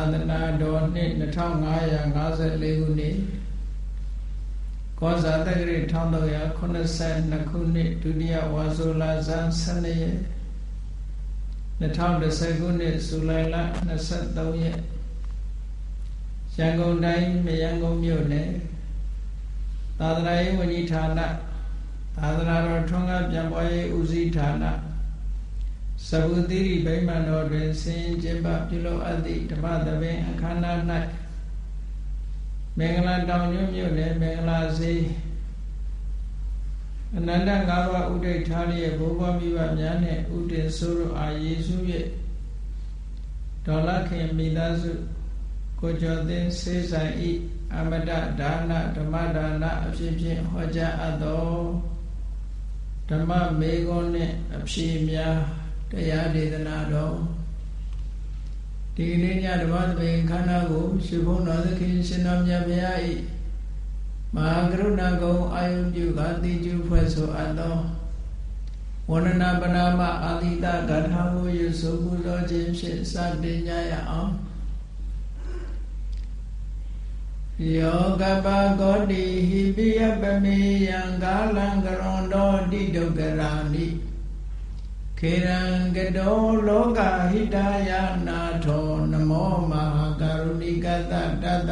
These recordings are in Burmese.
သနာတော်နှစ်2554ခုနှစ်ကောဇာတက္ကရာ1382ခုနှစ်ဒုတိယဝါဆိုလဇန်12ရက်2010ခုနှစ်ဇူလိုင်လ23ရက်ရန်ကုန်တိုင်းမရန်ကုန်မြို့နယ်သာသနာရေးဝန်ကြီးဌာနသာသနာတော်ထွန်းကားပြန်ပွားရေးဦးစီးဌာနသဗ္ဗုတိရိဗိမာန်တော်တွင်ဆင်ကျင်းပပြုလုပ်အပ်သည့်ဓမ္မသဘင်အခမ်းအနား၌မင်္ဂလာတောင်ညွန့်မြို့နယ်မင်္ဂလာစေအနန္တ၅ပါးဥဒိဋ္ဌာလျက်ဘိုးဘွားမိဘများနှင့်ဥတည်ဆိုးတို့အားယေရှု၍ဒေါ်လာခင်မိသားစုကိုကျော်သိန်းစေဆိုင်ဤအမတဒါနဓမ္မဒါနအဖြစ်ဖြင့်ဟောကြားအပ်သောဓမ္မမေခွန်းနှင့်အဖြေများတရားဒေသနာတော်ဒီနေ့ညဓမ္မသဘင်ခန္ဓာကိုရှင်ဘုန်းတော်သခင်ရှင်တော်မြတ်ဘုရား၏မဟာကရုဏာကုံအာယုပြုကတိကျဖွဲ့ဆိုအပ်သောဝန္ဒနာပနာမအာတိတဂါထာကိုယူဆိုပူဇော်ခြင်းဖြင့်စတင်ကြရအောင်ယောကပဂောတိဟိပိယပမေယံကာလံကရွန်တော်တိဒုက္ခရာနိခေရံကတောလောကဟိတယနာထောနမောမဟာကရုဏိကတတတ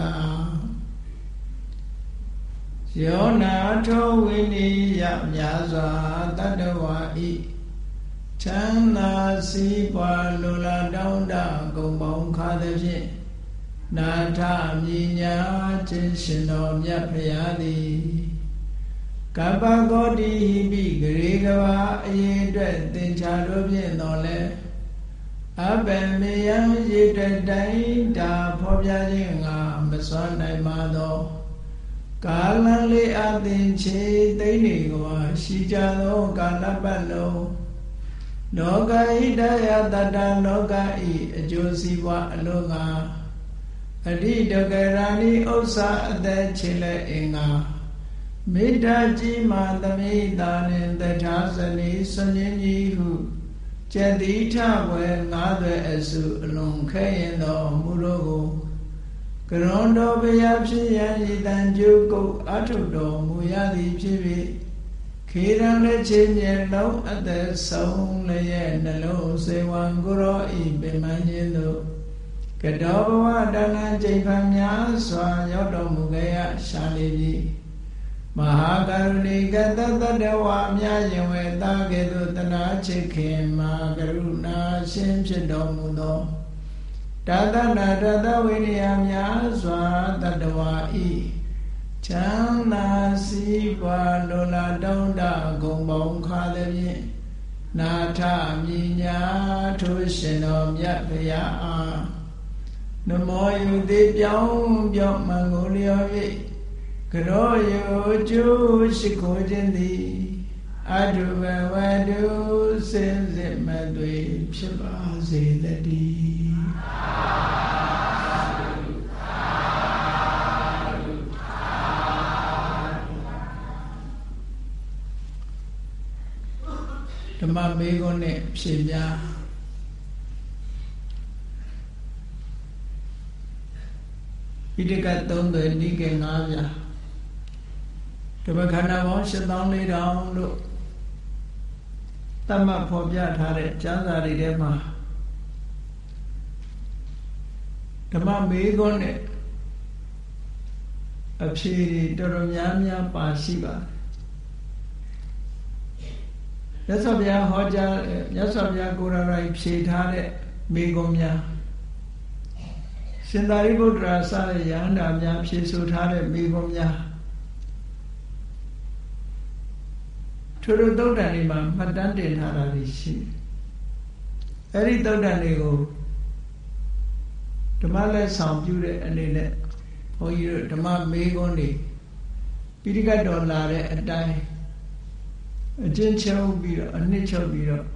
ယောနာထောဝိနိယမြာစွာတတဝါဤချမ်းသာစီးပွားလိုလားတောင်းတဂုံပေါင်းခါသည်ဖြင့်နာထမြညာခြင်းရှင်တော်မြတ်ဖရာသည်ကပ္ပဂောတိဟိပိဂရေကဘာအရေးအတွက်သင်္ချာတို့ဖြင့်တော်လဲအဘယ်မေယံရေတတိုင်းတာဖော်ပြခြင်းငါမစွမ်းနိုင်ပါသောကာလလေးအသင်ချေသိမ့်နေကွာရှိကြသောကာလပတ်လုံးလောကဟိတယတတလောကဤအကျိုးစီးပွားအလို့ငါအဓိတကရာဏိဥစ္စာအသက်ချေလက်အင်္ဂါမေတ္တာကြီးမှသမိတာနှင့်တထာဇနီဆွန်ခြင်းကြီးဟုကျက်တိထဝဲငါးသွဲအစုအလွန်ခဲရင်တော်မူတို့ကိုကရွန်တော်ဘုရားဖြစ်ရန်ဤတန်ကျုပ်ကုတ်အထုတော်မူရသည်ဖြစ်၍ခေရန်လက်ချင်းမျက်လုံးအသက်ဆုံးလည်းရဲ့နှလုံးစေဝံကိုရောဤပင်မခြင်းတို့ကတောဘဝတဏ္ဍကျိန်ဖန်များစွာရောက်တော်မူခဲ့ရရှာလေပြီမဟာကရုဏီကတတတဝါမြယင်ဝေတာကဲ့သို့တနာချစ်ခင်မှာကရုဏာရှင်ဖြစ်တော်မူသောတတနာတတဝိနည်းများစွာတတဝါဤချမ်းသာစီးပွားလိုလားတောင်းတဂုံပေါင်းခါသည်ဖြင့်နာထမြညာထိုးရှင်တော်မြတ်ဗျာအားနမောယုတိပြောင်းပြောင်းမင်္ဂလျော၍ကရောယောကျိုးရှိခိုးခြင်းသည်အတုဘဝတုစင်စစ်မသွေဖြစ်ပါစေတည်းဓမ္မမေခွန်းနဲ့ဖြေများဣတိက3သွယ်နိကေ9ပြာဓမ္မခန္ဓာပေါင်း84,000လို့တတ်မှတ်ဖော်ပြထားတဲ့ကျမ်းစာတွေထဲမှာဓမ္မမေခွန်းနဲ့အဖြေတော်တော်များများပါရှိပါတယ်မြတ်စွာဘုရားဟောကြားမြတ်စွာဘုရားကိုယ်တော်တိုင်ဖြေထားတဲ့မေခွန်းများရှင်သာရိပုတ္တရာစတဲ့ယန္တာများဖြေဆိုထားတဲ့မေခွန်းများထို့သုတ်တန်တွေမှာမှတ်တမ်းတင်ထားတာရှိတယ်အဲ့ဒီသုတ်တန်တွေကိုဓမ္မလက်ဆောင်ပြုတဲ့အနေနဲ့ဘုန်းကြီးတို့ဓမ္မမေခွန်းတွေပိဋကတ်တော်လာတဲ့အတိုင်းအကျဉ်းချုပ်ပြီးတော့အနှစ်ချုပ်ပြီးတော့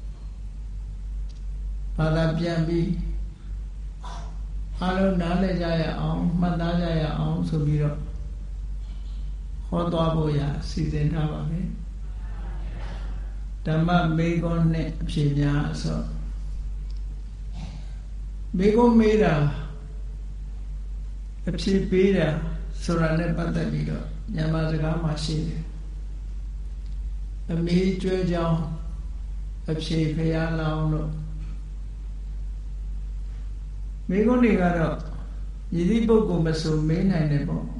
ဘာသာပြန်ပြီးအားလုံးနားလည်ကြရအောင်မှတ်သားကြရအောင်ဆိုပြီးတော့ဟောသွားဖို့ရစီစဉ်ထားပါမယ်ဓမ္မမေခွန်းနဲ့အဖြေများဆိုမေခွန်းမေးတာအဖြစ်ပေးတာဆိုတာနဲ့ပတ်သက်ပြီးတော့မြန်မာစကားမှာရှိတယ်အမေးကျွဲကြောင်းအဖြစ်ဖျားလောင်းလို့မိဂုဏ်တွေကတော့ယည်သည့်ပုဂ္ဂိုလ်မဆိုမေးနိုင်တယ်ပေါ့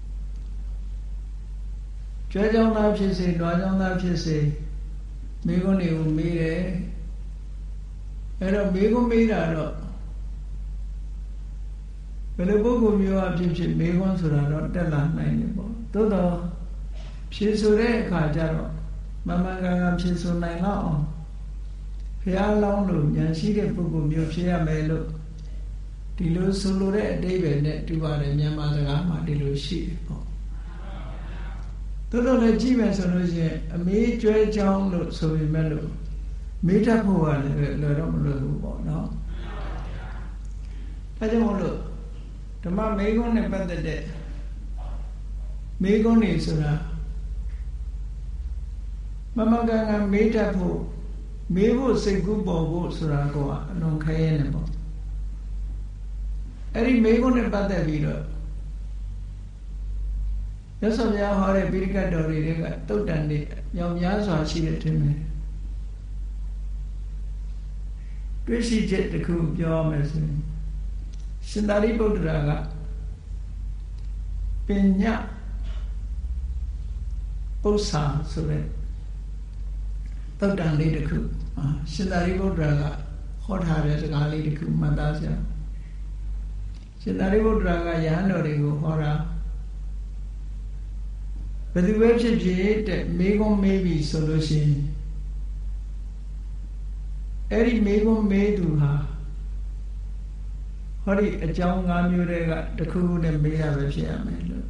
ကျွဲကြောင်းသားဖြစ်စေ၊နွားကြောင်းသားဖြစ်စေမိဂုဏ်တွေကိုမေးတယ်အဲ့တော့မိဂုဏ်မေးတာတော့ဘယ်လိုပုဂ္ဂိုလ်မျိုးအဖြစ်ဖြစ်မိဂုဏ်ဆိုတာတော့တက်လာနိုင်တယ်ပေါ့သို့တော့ဖြေဆိုတဲ့အခါကျတော့မမှန်ကန်ကန်ဖြေဆိုနိုင်တော့အောင်ဘုရားလောင်းလို့ဉာဏ်ရှိတဲ့ပုဂ္ဂိုလ်မျိုးဖြစ်ရမယ်လို့ဒီလိုဆိုလိုတဲ့အဓိပ္ပာယ်နဲ့တူပါတယ်မြန်မာစကားမှာဒီလိုရှိတယ်ပေါ့သို့တော့လည်းကြည့်မယ်ဆိုလို့ရှိရင်အမေးကျွဲချောင်းလို့ဆိုပေမဲ့လို့မေးတတ်ဖို့ကလည်းလွယ်တော့မလွယ်ဘူးပေါ့နော်ဒါကြောင့်မို့လို့ဓမ္မမေဂုဏ်နဲ့ပတ်သက်တဲ့မေဂုဏ်တွေဆိုတာမမကန်ကန်မေးတတ်ဖို့မေးဖို့စိတ်ကူးပေါ်ဖို့ဆိုတာကအလွန်ခဲရဲနေပေါ့အဲ့ဒီမေဂုဏ်နဲ့ပတ်သက်ပြီးတော့မြတ်စွာဘုရားဟောတဲ့ပိဋကတ်တော်တွေကတုတ်တန်တွေမြောင်များစွာရှိတဲ့ထင်တယ်တွေ့ရှိချက်တစ်ခုပြောရမယ်ဆိုရင်ရှင်သာရိပုတ္တရာကပညာပု္ပ္ပာဆိုတဲ့တုတ်တန်လေးတစ်ခုရှင်သာရိပုတ္တရာကဟောထားတဲ့စကားလေးတစ်ခုမှတ်သားစရာရှင်သာရိပုတ္တရာကယဟန်တော်တွေကိုဟောတာဘယ်သူပဲဖြစ်ဖြစ်တဲ့မေဂုံမေးပြီဆိုလို့ရှိရင်အဲ့ဒီမေဂုံမေးသူဟာဟောဒီအကြောင်း၅မျိုးတည်းကတစ်ခုခုနဲ့မေးတာပဲဖြစ်ရမယ်လို့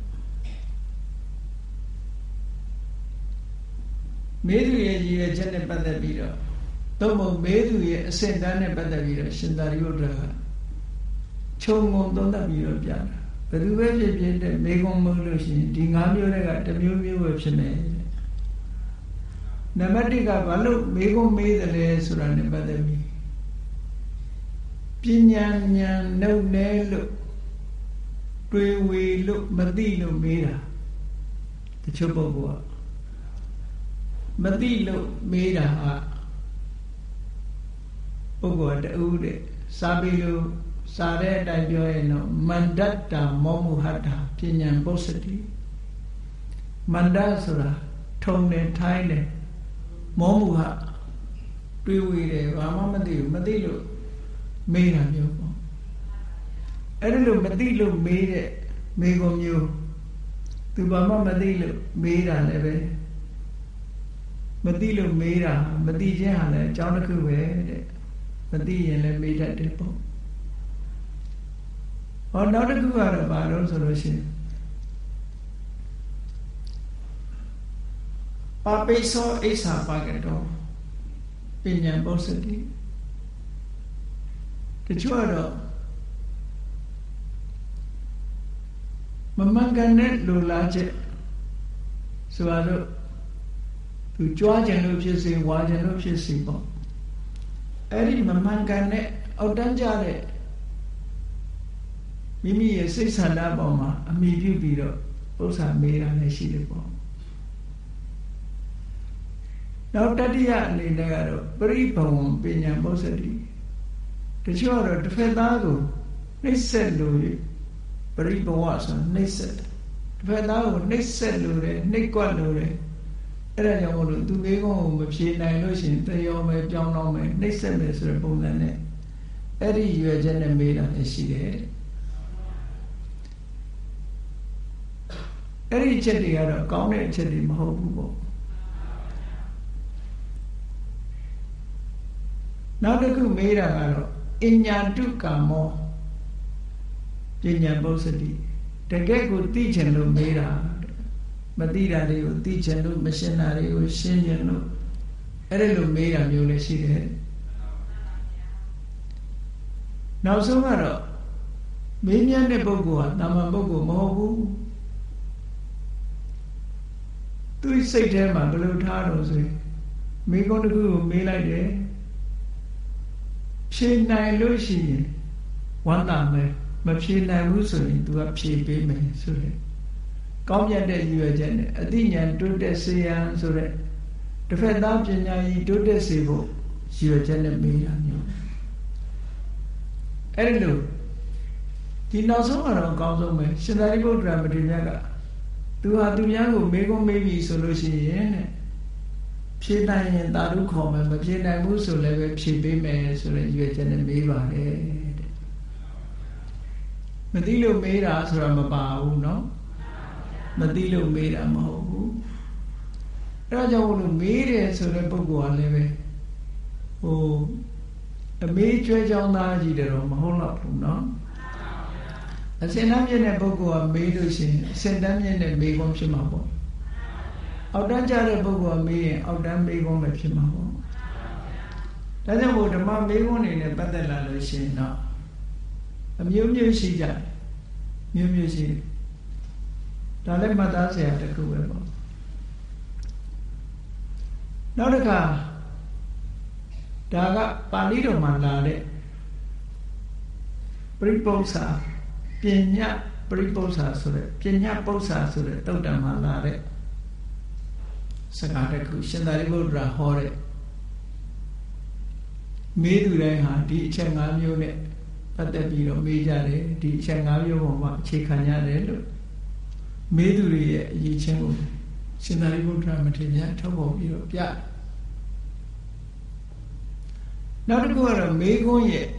မေးသူရဲ့ရည်ရွယ်ချက်နဲ့ပတ်သက်ပြီးတော့သို့မဟုတ်မေးသူရဲ့အဆင့်တန်းနဲ့ပတ်သက်ပြီးတော့ရှင်သာရိပုတ္တရာကခြုံငုံသုံးသပ်ပြီးတော့ပြတာဘယ်သူပဲဖြစ်ဖြစ်တဲ့မေဂုံမဟုတ်လို့ရှိရင်ဒီ၅မျိုးတည်းကတစ်မျိုးမျိုးပဲဖြစ်မယ်နံပါတ်1ကဘာလို့မေဂုံမေးတယ်လဲဆိုတာနဲ့ပတ်သက်ပြီးပညာဉာဏ်နှုတ်နဲလို့တွေးဝေလို့မသိလို့မေးတာတချို့ပုဂ္ဂိုလ်ကမသိလို့မေးတာဟာပုဂ္ဂိုလ်တူတဲ့စာပေလို့စာတဲ့အတိုင်းပြောရင်တော့မန္တတ္တမောမုဟတ္တပညာပု္ပ္ပတိမန္တဆိုတာထုံတယ်ထိုင်းတယ်မောမုဟတွေးဝေတယ်ဘာမှမသိဘူးမသိလို့မေးတာမျိုးပေါ့အဲ့ဒီလိုမသိလို့မေးတဲ့မေးခွန်းမျိုးသူဘာမှမသိလို့မေးတာလည်းပဲမသိလို့မေးတာမသိခြင်းဟာလည်းအကြောင်းတစ်ခုပဲတဲ့မသိရင်လည်းမေးတတ်တယ်ပေါ့ဟောနောက်တစ်ခုကတော့ဘာလို့ဆိုလို့ရှိရင်ပါပိသောအိစ္ဆာပါကတောပညာပု္ပ္ပတိတချို့တော့မမှန်ကန်တဲ့လူလားချက်ဆိုတော့သူကြွားခြင်းလို့ဖြစ်စေဝါခြင်းလို့ဖြစ်စေပေါ့အဲ့ဒီမမှန်ကန်တဲ့အောက်တန်းကြတဲ့မိမိရဲ့စိတ်ဆန္ဒပေါ်မှာအမိပြုပြီးတော့ဥစ္စာမေးတာလည်းရှိတယ်ပေါ့နောက်တတိယအနေနဲ့ကတော့ပရိဘဝံပညာပု္ပ္ပတိတချို့တော့တစ်ဖက်သားကိုနှိမ့်ဆက်လို့ပရိဘဝဆိုနှိမ့်ဆက်တစ်ဖက်သားကိုနှိမ့်ဆက်လို့တယ်နှိမ့်ကွက်လို့တယ်အဲ့ဒါကြောင့်မို့လို့သူမိကုံးကိုမဖြေနိုင်လို့ရှိရင်တရောမယ်ပြောင်းတော့မယ်နှိမ့်ဆက်မယ်ဆိုတဲ့ပုံစံနဲ့အဲ့ဒီရွယ်ချက်နဲ့မေးတာလည်းရှိတယ်အဲ့ဒီအချက်တွေကတော့ကောင်းတဲ့အချက်တွေမဟုတ်ဘူးပေါ့နောက်တစ်ခုမေးတာကတော့အညာတုကာမောပညာပု္ပ္ပတိတကယ်ကိုသိချင်လို့မေးတာမသိတာတွေကိုသိချင်လို့မရှင်းတာတွေကိုရှင်းချင်လို့အဲ့ဒီလိုမေးတာမျိုးလည်းရှိတယ်နောက်ဆုံးကတော့မေးမြန်းတဲ့ပုဂ္ဂိုလ်ဟာတာမန်ပုဂ္ဂိုလ်မဟုတ်ဘူးသူစိတ်ထဲမှာဘယ်လိုထားတော့ဆိုရင်မိကုံးတစ်ခုကိုမေးလိုက်တယ်ဖြေနိုင်လို့ရှိရင်ဝမ်းသာမယ်မဖြေနိုင်ဘူးဆိုရင် तू ကဖြေပေးမယ်ဆိုတဲ့ကောင်းမြတ်တဲ့ရည်ရွယ်ချက်နဲ့အသိဉာဏ်တိုးတက်စေရန်ဆိုတဲ့တစ်ဖက်သားပညာရည်တိုးတက်စေဖို့ရည်ရွယ်ချက်နဲ့မေးတာမျိုးအဲ့ဒီလိုဒီနောက်ဆုံးကတော့အကောင်းဆုံးပဲရှင်သာရိပုတ္တရာမထေရမြတ်ကသူဟာသူများကိုမေးခွန်းမေးပြီဆိုလို့ရှိရင်တဲ့ဖြေနိုင်ရင်သာဓုခေါ်မယ်မဖြေနိုင်ဘူးဆိုလည်းပဲဖြေပေးမယ်ဆိုတဲ့ရည်ရွယ်ချက်နဲ့မေးပါတယ်တဲ့မသိလို့မေးတာဆိုတာမပါဘူးเนาะမသိလို့မေးတာမဟုတ်ဘူးအဲဒါကြောင့်လို့မေးတယ်ဆိုတဲ့ပုဂ္ဂိုလ်ကလည်းပဲအမေးကျွဲကြောင်းသားကြီးတယ်တော့မဟုတ်တော့ဘူးเนาะအစင်တမ်းမြင့်တဲ့ပုဂ္ဂိုလ်ကမေးလို့ရှိရင်အစင်တမ်းမြင့်တဲ့မေးခွန်းဖြစ်မှာပေါ့အောက်တန်းကျတဲ့ပုဂ္ဂိုလ်ကမေးရင်အောက်တန်းမေးခွန်းပဲဖြစ်မှာပေါ့ဒါကြောင့်မို့ဓမ္မမေးခွန်းတွေနဲ့ပတ်သက်လာလို့ရှိရင်တော့အမျိုးမျိုးရှိကြတယ်မျိုးမျိုးရှိတယ်ဒါလည်းမှတ်သားစရာတစ်ခုပဲပေါ့နောက်တစ်ခါဒါကပါဠိတော်မှာလာတဲ့ပရိပု္ပ္ပာပညာပရိပု္ပ္ပာဆိုတဲ့ပညာပု္ပ္ပာဆိုတဲ့တုတ်တံမှာလာတဲ့စကားတစ်ခုရှင်သာရိပုတ္တရာဟောတဲ့မေးသူတိုင်းဟာဒီအချက်၅မျိုးနဲ့ပတ်သက်ပြီးတော့မေးကြတယ်ဒီအချက်၅မျိုးပေါ်မှာအခြေခံရတယ်လို့မေးသူတွေရဲ့အရေးချင်းကိုရှင်သာရိပုတ္တရာမထေရမြတ်ထုတ်ပေါ်ပြီးတော့ပြနောက်တစ်ခုကတော့မေးခွန်းရဲ့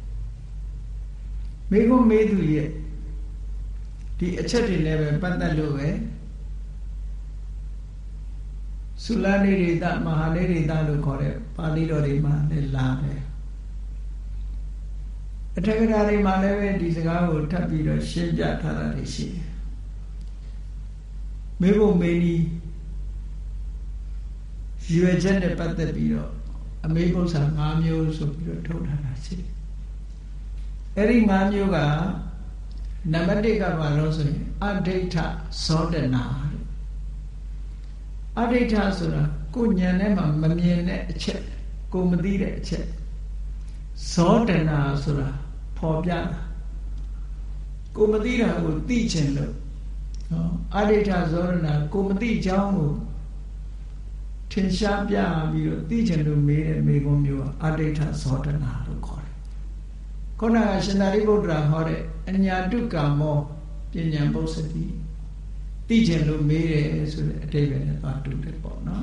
မေးခွန်းမေးသူရဲ့ဒီအချက်တွေနဲ့ပဲပတ်သက်လို့ပဲသုလနိရိတမဟာနိရိတလို့ခေါ်တဲ့ပါဠိတော်တွေမှာလည်းလာတယ်အထက်ကရာတွေမှာလည်းပဲဒီစကားကိုထပ်ပြီးတော့ရှင်းပြထားတာတွေရှိတယ်မေဖို့မေနီရည်ရွယ်ချက်နဲ့ပတ်သက်ပြီးတော့အမေပု္ပ္ပာ၅မျိုးဆိုပြီးတော့ထုတ်ထားတာရှိတယ်အဲ့ဒီ၅မျိုးကနံပါတ်1ကဘာလို့ဆိုရင်အဋ္ဌိဋ္ဌဇောတနာအဋ္ဌိဋ္ဌဆိုတာကိုဉာဏ်ထဲမှာမမြင်တဲ့အချက်ကိုမသိတဲ့အချက်ဇောတနာဆိုတာပေါ်ပြတာကိုမသိတာကိုသိချင်လို့အဋ္ဌိဋ္ဌဇောတနာကိုမသိကြောင်းကိုထင်ရှားပြပြီးတော့သိချင်လို့မေးတဲ့မေးခွန်းမျိုးကအဋ္ဌိဋ္ဌဇောတနာလို့ခေါ်တယ်ခုနကရှင်သာရိပုတ္တရာဟောတဲ့အညာတုကာမောပညာပု္ပ္ပတိသိချင်လို့မေးတယ်ဆိုတဲ့အဓိပ္ပာယ်နဲ့သွားတူတယ်ပေါ့နော်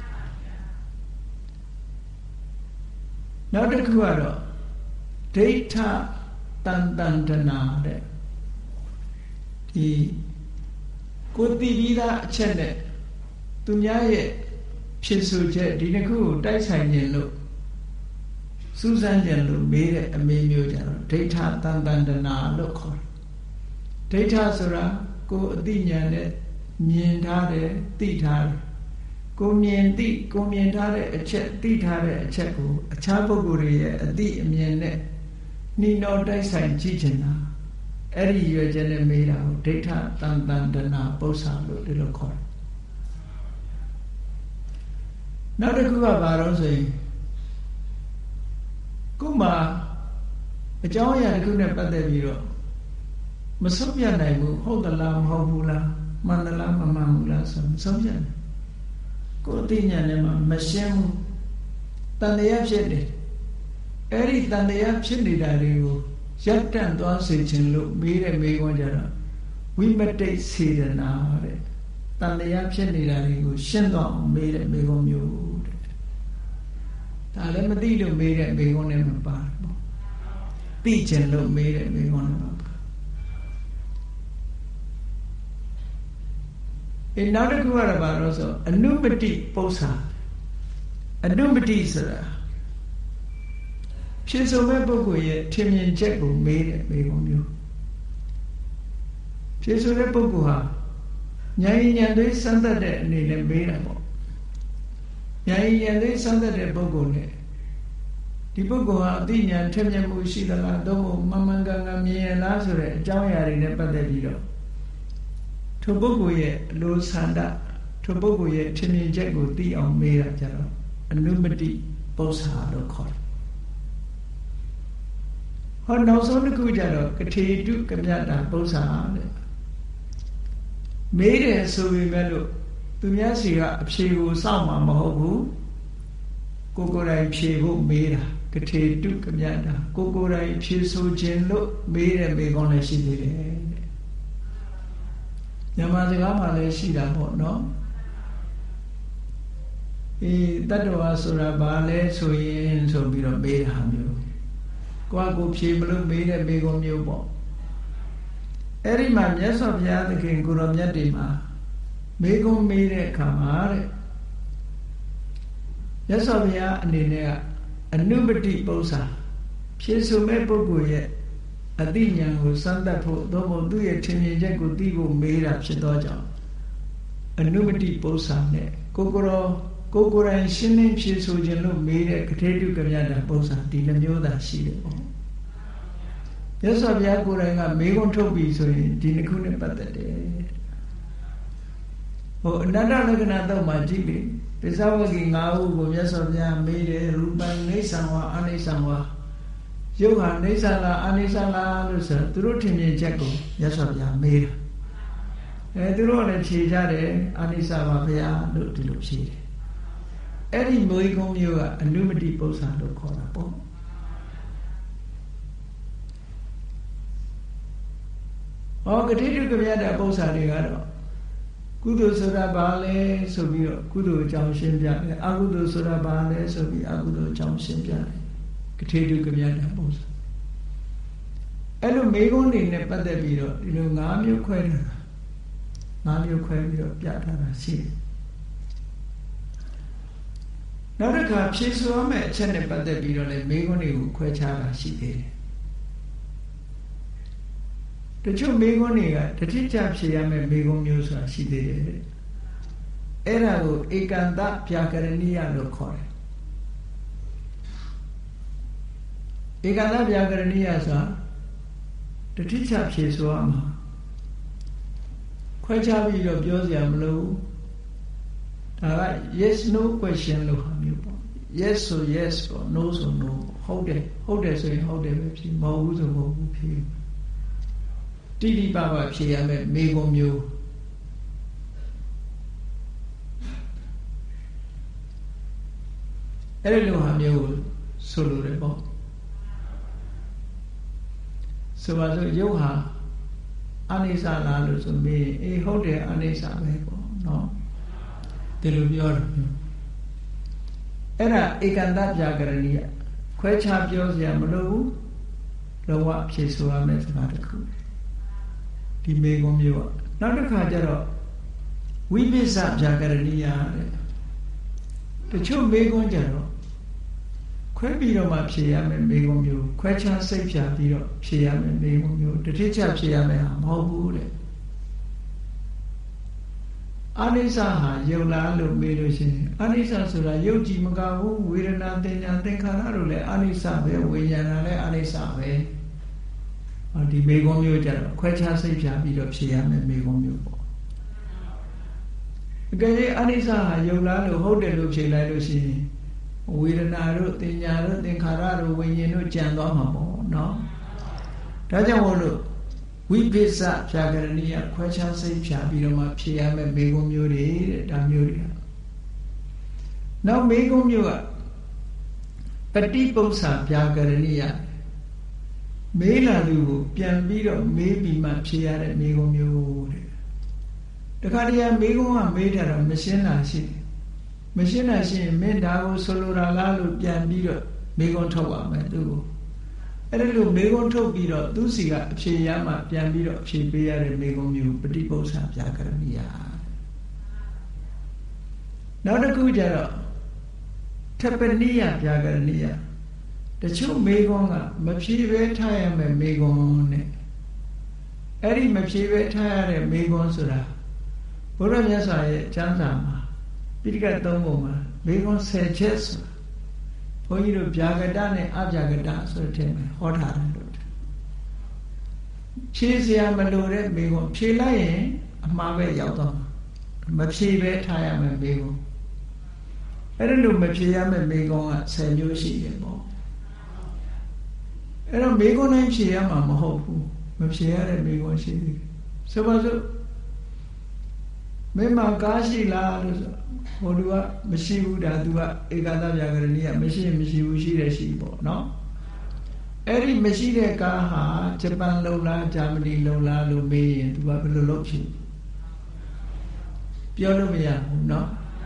နောက်တစ်ခုကတော့ဒိဋ္ဌတန်တန္တနာတဲ့ဒီကိုသိပြီးသားအချက်နဲ့သူများရဲ့ဖြစ်ဆိုချက်ဒီနှစ်ခုကိုတိုက်ဆိုင်ခြင်းလို့စူးစမ်းခြင်းလို့မေးတဲ့အမေးမျိုးကြတော့ဒိဋ္ဌတန်တန္တနာလို့ခေါ်တယ်ဒိဋ္ဌဆိုတာကိုအသိဉာဏ်နဲ့မြင်ထားတယ်သိထားတယ်ကိုမြင်ထားတဲ့အချက်သိထားတဲ့အချက်ကိုအခြားပုဂ္ဂိုလ်တွေရဲ့အသိအမြင်နဲ့နှီးနှောတိုက်ဆိုင်ကြည့်ချင်တာအဲ့ဒီရွယ်ချက်နဲ့မေးတာကိုဒိဋ္ဌတန်တန္တနာပု္ပ္ပာလို့ဒီလိုခေါ်တယ်နောက်တစ်ခုကဘာလို့ဆိုရင်ကိုမှအကြောင်းအရာတစ်ခုနဲ့ပတ်သက်ပြီးတော့မဆုံးပြနိုင်ဘူးဟုတ်သလားမဟုတ်ဘူးလားမှန်သလားမမှန်ဘူးလားဆိုမဆုံးပြနိုင်ကိုယ်အသိဉာဏ်နဲ့မှမရှင်းဘူးတန်တရားဖြစ်တယ်အဲ့ဒီတန်တရားဖြစ်နေတာတွေကိုရပ်တန့်သွားစေခြင်းလို့မေးတဲ့မေးခွန်းကြတော့ဝိမတိတ်စေတနာတဲ့တန်တရားဖြစ်နေတာတွေကိုရှင်းသွားအောင်မေးတဲ့မေးခွန်းမျိုးတဲ့ဒါလည်းမသိလို့မေးတဲ့မေးခွန်းနဲ့မပါဘူးသိခြင်းလို့မေးတဲ့မေးခွန်းနဲ့ပါနောက်တစ်ခုကတော့ဘာလို့ဆိုအနုပတိပု္ပ္ပာအနုပတိဆိုတာဖြစ်ဆိုမဲ့ပုဂ္ဂိုလ်ရဲ့ထင်မြင်ချက်ကိုမေးတဲ့မေးခွန်းမျိုးဖြစ်ဆိုတဲ့ပုဂ္ဂိုလ်ဟာဉာဏ်ဉာဏ်သေးစမ်းသပ်တဲ့အနေနဲ့မေးတာပေါ့ဉာဏ်ဉာဏ်သေးစမ်းသပ်တဲ့ပုဂ္ဂိုလ်နဲ့ဒီပုဂ္ဂိုလ်ဟာအသိဉာဏ်ထက်မြက်မှုရှိသလားသို့မဟုတ်မှန်မှန်ကန်ကန်မြင်ရလားဆိုတဲ့အကြောင်းအရာတွေနဲ့ပတ်သက်ပြီးတော့ထိုပုဂ္ဂိုလ်ရဲ့အလိုဆန္ဒထိုပုဂ္ဂိုလ်ရဲ့ထင်မြင်ချက်ကိုသိအောင်မေးတာကြတော့အနုမတိပု္ပ္ပာလို့ခေါ်တယ်ဟဟောနောက်ဆုံးတစ်ခုကြတော့ကထေတုကမြတ်တာပု္ပ္ပာတဲ့မေးတယ်ဆိုပေမဲ့လို့သူများစီကအဖြေကိုစောင့်မှာမဟုတ်ဘူးကိုယ်တိုင်ဖြေဖို့မေးတာကထေတုကမြတ်တာကိုယ်တိုင်ဖြေဆိုခြင်းလို့မေးတယ်မေးကောင်းလည်းရှိသေးတယ်တဲ့မြန်မာစကားမှာလည်းရှိတာပေါ့နော်တတ္တဝါဆိုတာဘာလဲဆိုရင်ဆိုပြီးတော့မေးတာမျိုးကိုဖြေမလို့မေးတဲ့မေးခွန်းမျိုးပေါ့အဲ့ဒီမှာမြတ်စွာဘုရားသခင်ကိုရောမြတ်တွေမှာမေးခွန်းမေးတဲ့အခါမှာတဲ့မြတ်စွာဘုရားအနေနဲ့ကအနုပတိပု္ပ္ပာဖြေဆိုမဲ့ပုဂ္ဂိုလ်ရဲ့အသိဉာဏ်ကိုစမ်းသပ်ဖို့သို့မဟုတ်သူ့ရဲ့ထင်မြင်ချက်ကိုသိဖို့မေးတာဖြစ်သောကြောင့်အနုပတိပု္ပ္ပာနဲ့ကိုယ်တိုင်ရှင်းလင်းဖြေဆိုခြင်းလို့မေးတဲ့ကထေတုကမြတ်တာပု္ပ္ပာဒီနှမျိုးသာရှိတယ်ပေါ့မြတ်စွာဘုရားကိုယ်တိုင်ကမေးခွန်းထုတ်ပြီးဆိုရင်ဒီနှစ်ခုနဲ့ပတ်သက်တယ်ဟိုအနတ္တလက္ခဏာတော့မှကြည့်လေပိဿဝဂီ၅ခုကိုမြတ်စွာဘုရားမေးတယ်ရူပံနေသံဝါအနိသံဝါယုတ်ဟာနေသလားအနိသလားလို့ဆိုသူတို့ထင်မြင်ချက်ကိုမြတ်စွာဘုရားမေးတာသူတို့လည်းဖြေကြတယ်အနိသပါဘုရားလို့ဒီလိုဖြေတယ်အဲ့ဒီမေးခွန်းမျိုးကအနုမတိပု္ပ္ပာလို့ခေါ်တာပေါ့ကတိတုကမြတ်တဲ့ပု္ပ္ပာတွေကတော့ကုသိုလ်ဆိုတာဘာလဲဆိုပြီးတော့ကုသိုလ်အကြောင်းရှင်းပြတယ်အကုသိုလ်ဆိုတာဘာလဲဆိုပြီးအကုသိုလ်အကြောင်းရှင်းပြတယ်ကတိတုကမြတ်တဲ့ပု္ပ္ပာအဲ့လိုမေးခွန်းတွေနဲ့ပတ်သက်ပြီးတော့ဒီလို၅မျိုးခွဲထားတာ၅မျိုးခွဲပြီးတော့ပြထားတာရှိတယ်နောက်တစ်ခါဖြေဆိုရမယ့်အချက်နဲ့ပတ်သက်ပြီးတော့လည်းမေးခွန်းတွေကိုခွဲခြားတာရှိသေးတယ်တချို့မေးခွန်းတွေကတတိကျဖြေရမယ့်မေးခွန်းမျိုးဆိုတာရှိသေးတယ်အဲ့ဒါကိုဧကန္တဗျာကရဏိယလို့ခေါ်တယ်ဧကန္တဗျာကရဏိယဆိုတာတတိကျဖြေဆိုရမှာခွဲခြားပြီးတော့ပြောစရာမလိုဒါက yes no question လို့ဟာမျိုးပေါ့ yes ဆို yes ပေါ့ no ဆို no ဟုတ်တယ်ဆိုရင်ဟုတ်တယ်ပဲဖြေမဟုတ်ဘူးဆိုမဟုတ်ဘူးဖြေတိတိပပဖြေရမယ်မေခွန်းမျိုးအဲ့ဒီလိုဟာမျိုးကိုဆိုလိုတယ်ပေါ့ဆိုပါစို့ယုတ်ဟာအနိစ္စလားလို့ဆိုမေးအေးဟုတ်တယ်အနိစ္စပဲပေါ့နော်ဒီလိုပြောတယ်အဲ့ဒါဧကန္တဗျာကရဏိယခွဲခြားပြောစရာမလိုဘူးလုံးဝဖြေဆိုရမယ့်စကားတစ်ခုဒီမေခွန်းမျိုးอ่ะနောက်တစ်ခါကျတော့ဝိပဿနာဗျာကရဏိယတဲ့တချို့မေခွန်းကျတော့ခွဲပြီးတော့မှဖြေရမယ်မေခွန်းမျိုးခွဲခြားစိတ်ဖြာပြီးတော့ဖြေရမယ်မေခွန်းမျိုးတတိကျဖြေရမယ်ဟာမဟုတ်ဘူးတဲ့အနိစ္စဟာယုတ်လားလို့မေးလို့ရှိရင်အနိစ္စဆိုတာယုတ်ကြည်မကဘူးဝေဒနာသင်ညာသင်္ခါရတို့လည်းအနိစ္စပဲဝိညာဏလည်းအနိစ္စပဲဒီမေခွန်းမျိုးကြတော့ခွဲခြားစိတ်ဖြာပြီးတော့ဖြေရမယ်မေခွန်းမျိုးပေါ့အကယ်၍အနိစ္စဟာယုတ်လားလို့ဟုတ်တယ်လို့ဖြေလိုက်လို့ရှိရင်ဝေဒနာတို့သင်ညာတို့သင်္ခါရတို့ဝိညာဉ်တို့ကြံသွားမှာပေါ့နော်ဒါကြောင့်မို့လို့ဝိပဿနာဖြာကရဏိယခွဲခြားစိတ်ဖြာပြီးတော့မှဖြေရမယ်မေခွန်းမျိုးတွေတဲ့ဒါမျိုးတွေနောက်မေခွန်းမျိုးကပฏิပု္ပ္ပာဖြာကရဏိယမေးလာသူကိုပြန်ပြီးတော့မေးပြီးမှဖြေရတဲ့မေခွန်းမျိုးတဲ့တခါတည်းမေခွန်းကမေးထားတော့မရှင်းတာရှိတယ်မရှင်းတာရှိရင်မင်းဒါကိုဆိုလိုတာလားလို့ပြန်ပြီးတော့မေခွန်းထုတ်ပါမယ်သူကိုအဲ့ဒါလို့မေခွန်းထုတ်ပြီးတော့သူစီကအဖြေရမှပြန်ပြီးတော့အဖြေပေးရတဲ့မေခွန်းမျိုးပฏิပု္ပ္ပာဗျာကရဏိယနောက်တစ်ခုကျတော့ထပနိယဗျာကရဏိယတချို့မေခွန်းကမဖြေပဲထားရမယ်မေခွန်းနဲ့အဲ့ဒီမဖြေပဲထားရတဲ့မေခွန်းဆိုတာဘုရားမြတ်စွာရဲ့ကျမ်းစာမှာပိဋကတ်၃ပုံမှာမေခွန်း10ချက်ဆိုတာဘုန်းကြီးတို့ဗျာကတနဲ့အဗျာကတဆိုတဲ့ထဲမှာဟောထားတယ်လို့ဖြေစရာမလိုတဲ့မေခွန်းဖြေလိုက်ရင်အမှားပဲရောက်သွားမဖြေပဲထားရမယ်မေခွန်းအဲ့ဒါလို့မဖြေရမယ်မေခွန်းက10မျိုးရှိတယ်ပေါ့အဲ့တော့မိခွန်းတိုင်းဖြေရမှာမဟုတ်ဘူးမဖြေရတဲ့မိခွန်းရှိသေးတယ်ဆိုပါစို့မင်းမကားရှိလားလို့ဆိုဟိုလူကမရှိဘူးဒါသူကဧကသဗျာကရဏီကမရှိဘူးရှိတယ်ရှိပေါ့နော်အဲ့ဒီမရှိတဲ့ကားဟာဂျပန်လုံလားဂျာမနီလုံလားလို့မေးရင်သူကဘယ်လိုလုပ်ဖြေပြောလို့မရဘူးเนาะ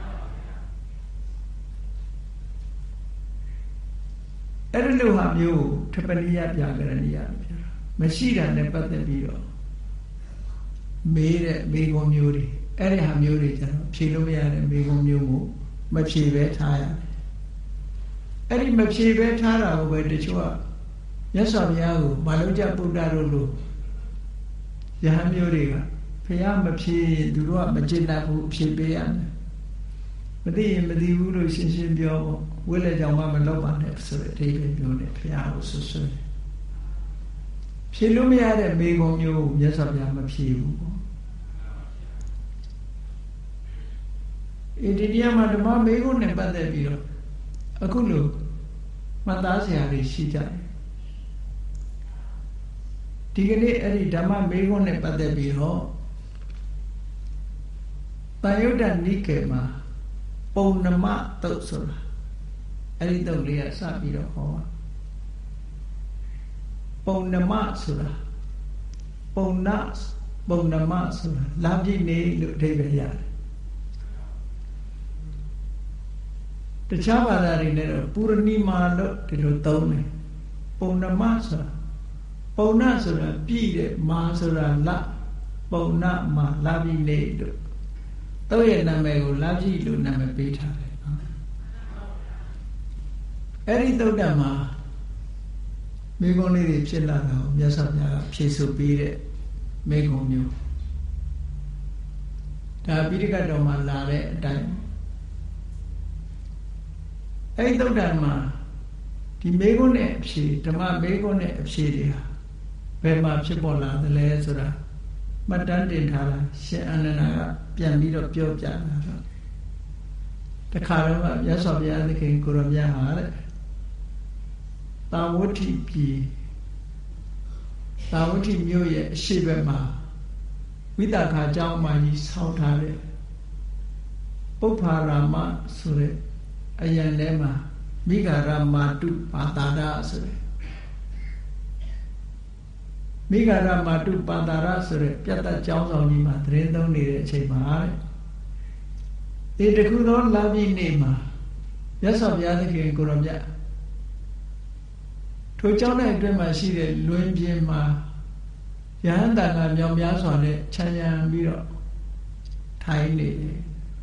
အဲ့ဒီလိုဟာမျိုးထပနိယပြာကရဏီယလို့ပြောတာမရှိတာနဲ့ပတ်သက်ပြီးတော့မေးတဲ့မေးခွန်းမျိုးတွေအဲ့ဒီဟာမျိုးတွေကျတော့ဖြေလို့မရတဲ့မေးခွန်းမျိုးကိုမဖြေပဲထားရတယ်အဲ့ဒီမဖြေပဲထားတာကိုပဲတချို့ကမြတ်စွာဘုရားကိုမလုံးကြပုဒ္ဒတို့လိုယဟန်မျိုးတွေကဘုရားမဖြေသူတို့ကမကျင့်တတ်ဘူးဖြေပေးရမယ်မသိရင်မသိဘူးလို့ရှင်းရှင်းပြောပေါ့ဝိလဲကြောင့်မှမလုပ်ပါနဲ့ဆိုတဲ့အဓိပ္ပာယ်မျိုးနဲ့ဘုရားကိုဆွဆွဲဖြေလို့မရတဲ့မေခွန်းမျိုးမြတ်စွာဘုရားမဖြေဘူးပေါ့ဒီတရားမှာဓမ္မမေခွန်းနဲ့ပတ်သက်ပြီးတော့အခုလို့မှတ်သားစရာတွေရှိကြတယ်ဒီကနေ့အဲ့ဒီဓမ္မမေခွန်းနဲ့ပတ်သက်ပြီးတော့တန်ယုတ်တနိကေမှာပုံနမတုတ်ဆိုတာအဲ့ဒီတုတ်လေးကစပြီးတော့ဟောပုံနမဆိုတာပုံနမဆိုတာလာပြည့်နေလို့အဓိပ္ပာယ်ရတယ်တခြားဘာသာတွေနဲ့တော့ပူရဏိမာလို့ဒီလိုသုံးတယ်ပုံနမဆိုတာပုံနဆိုတာပြည့်တဲ့မာဆိုတာလပုံနမာလာပြည့်နေလို့တော့ရဲ့နာမည်ကိုလာပြည့်လို့နာမည်ပေးထားတယ်နော်အဲ့ဒီသုတ္တမှာမိဂုံးလေးတွေဖြစ်လာတာကိုမြတ်စွာဘုရားကဖြေဆိုပေးတဲ့မိဂုံးမျိုးဒါပိဋကတ်တော်မှာလာတဲ့အတိုင်းအဲ့ဒီသုတ္တမှာဒီမိဂုံးနဲ့အဖြေဓမ္မမိဂုံးနဲ့အဖြေတွေဟာဘယ်မှာဖြစ်ပေါ်လာသလဲဆိုတာမှတ်တမ်းတင်ထားတာရှင်အာနန္ဒာကပြန်ပြီးတော့ပြောပြတာတော့တခါတော့မြတ်စွာဘုရားသခင်ကိုရောမြတ်ဟာတဲ့သာဝတိပြည်သာဝတိမြို့ရဲ့အရှိဘက်မှာဝိသခာကျောင်းမှာကြီးဆောင်းထားတဲ့ပုပ္ဖာရာမဆိုတဲ့အယံထဲမှာမိဂရမာတုပါတာရဆိုတဲ့မိဂရမာတုပါတာရဆိုတဲ့ပြတ်သက်ကျောင်းဆောင်ကြီးမှာသတင်းသုံးနေတဲ့အချိန်မှာတဲ့ဒီတခုသောလပြည့်နေ့မှာမြတ်စွာဘုရားသခင်ကိုရောမြတ်ထိုကျောင်း၌အတွင်းမှာရှိတဲ့လွင်ပြင်မှာယဟန်တန်ကမြောင်များစွာနဲ့ခြံရံပြီးတော့ထိုင်နေတယ်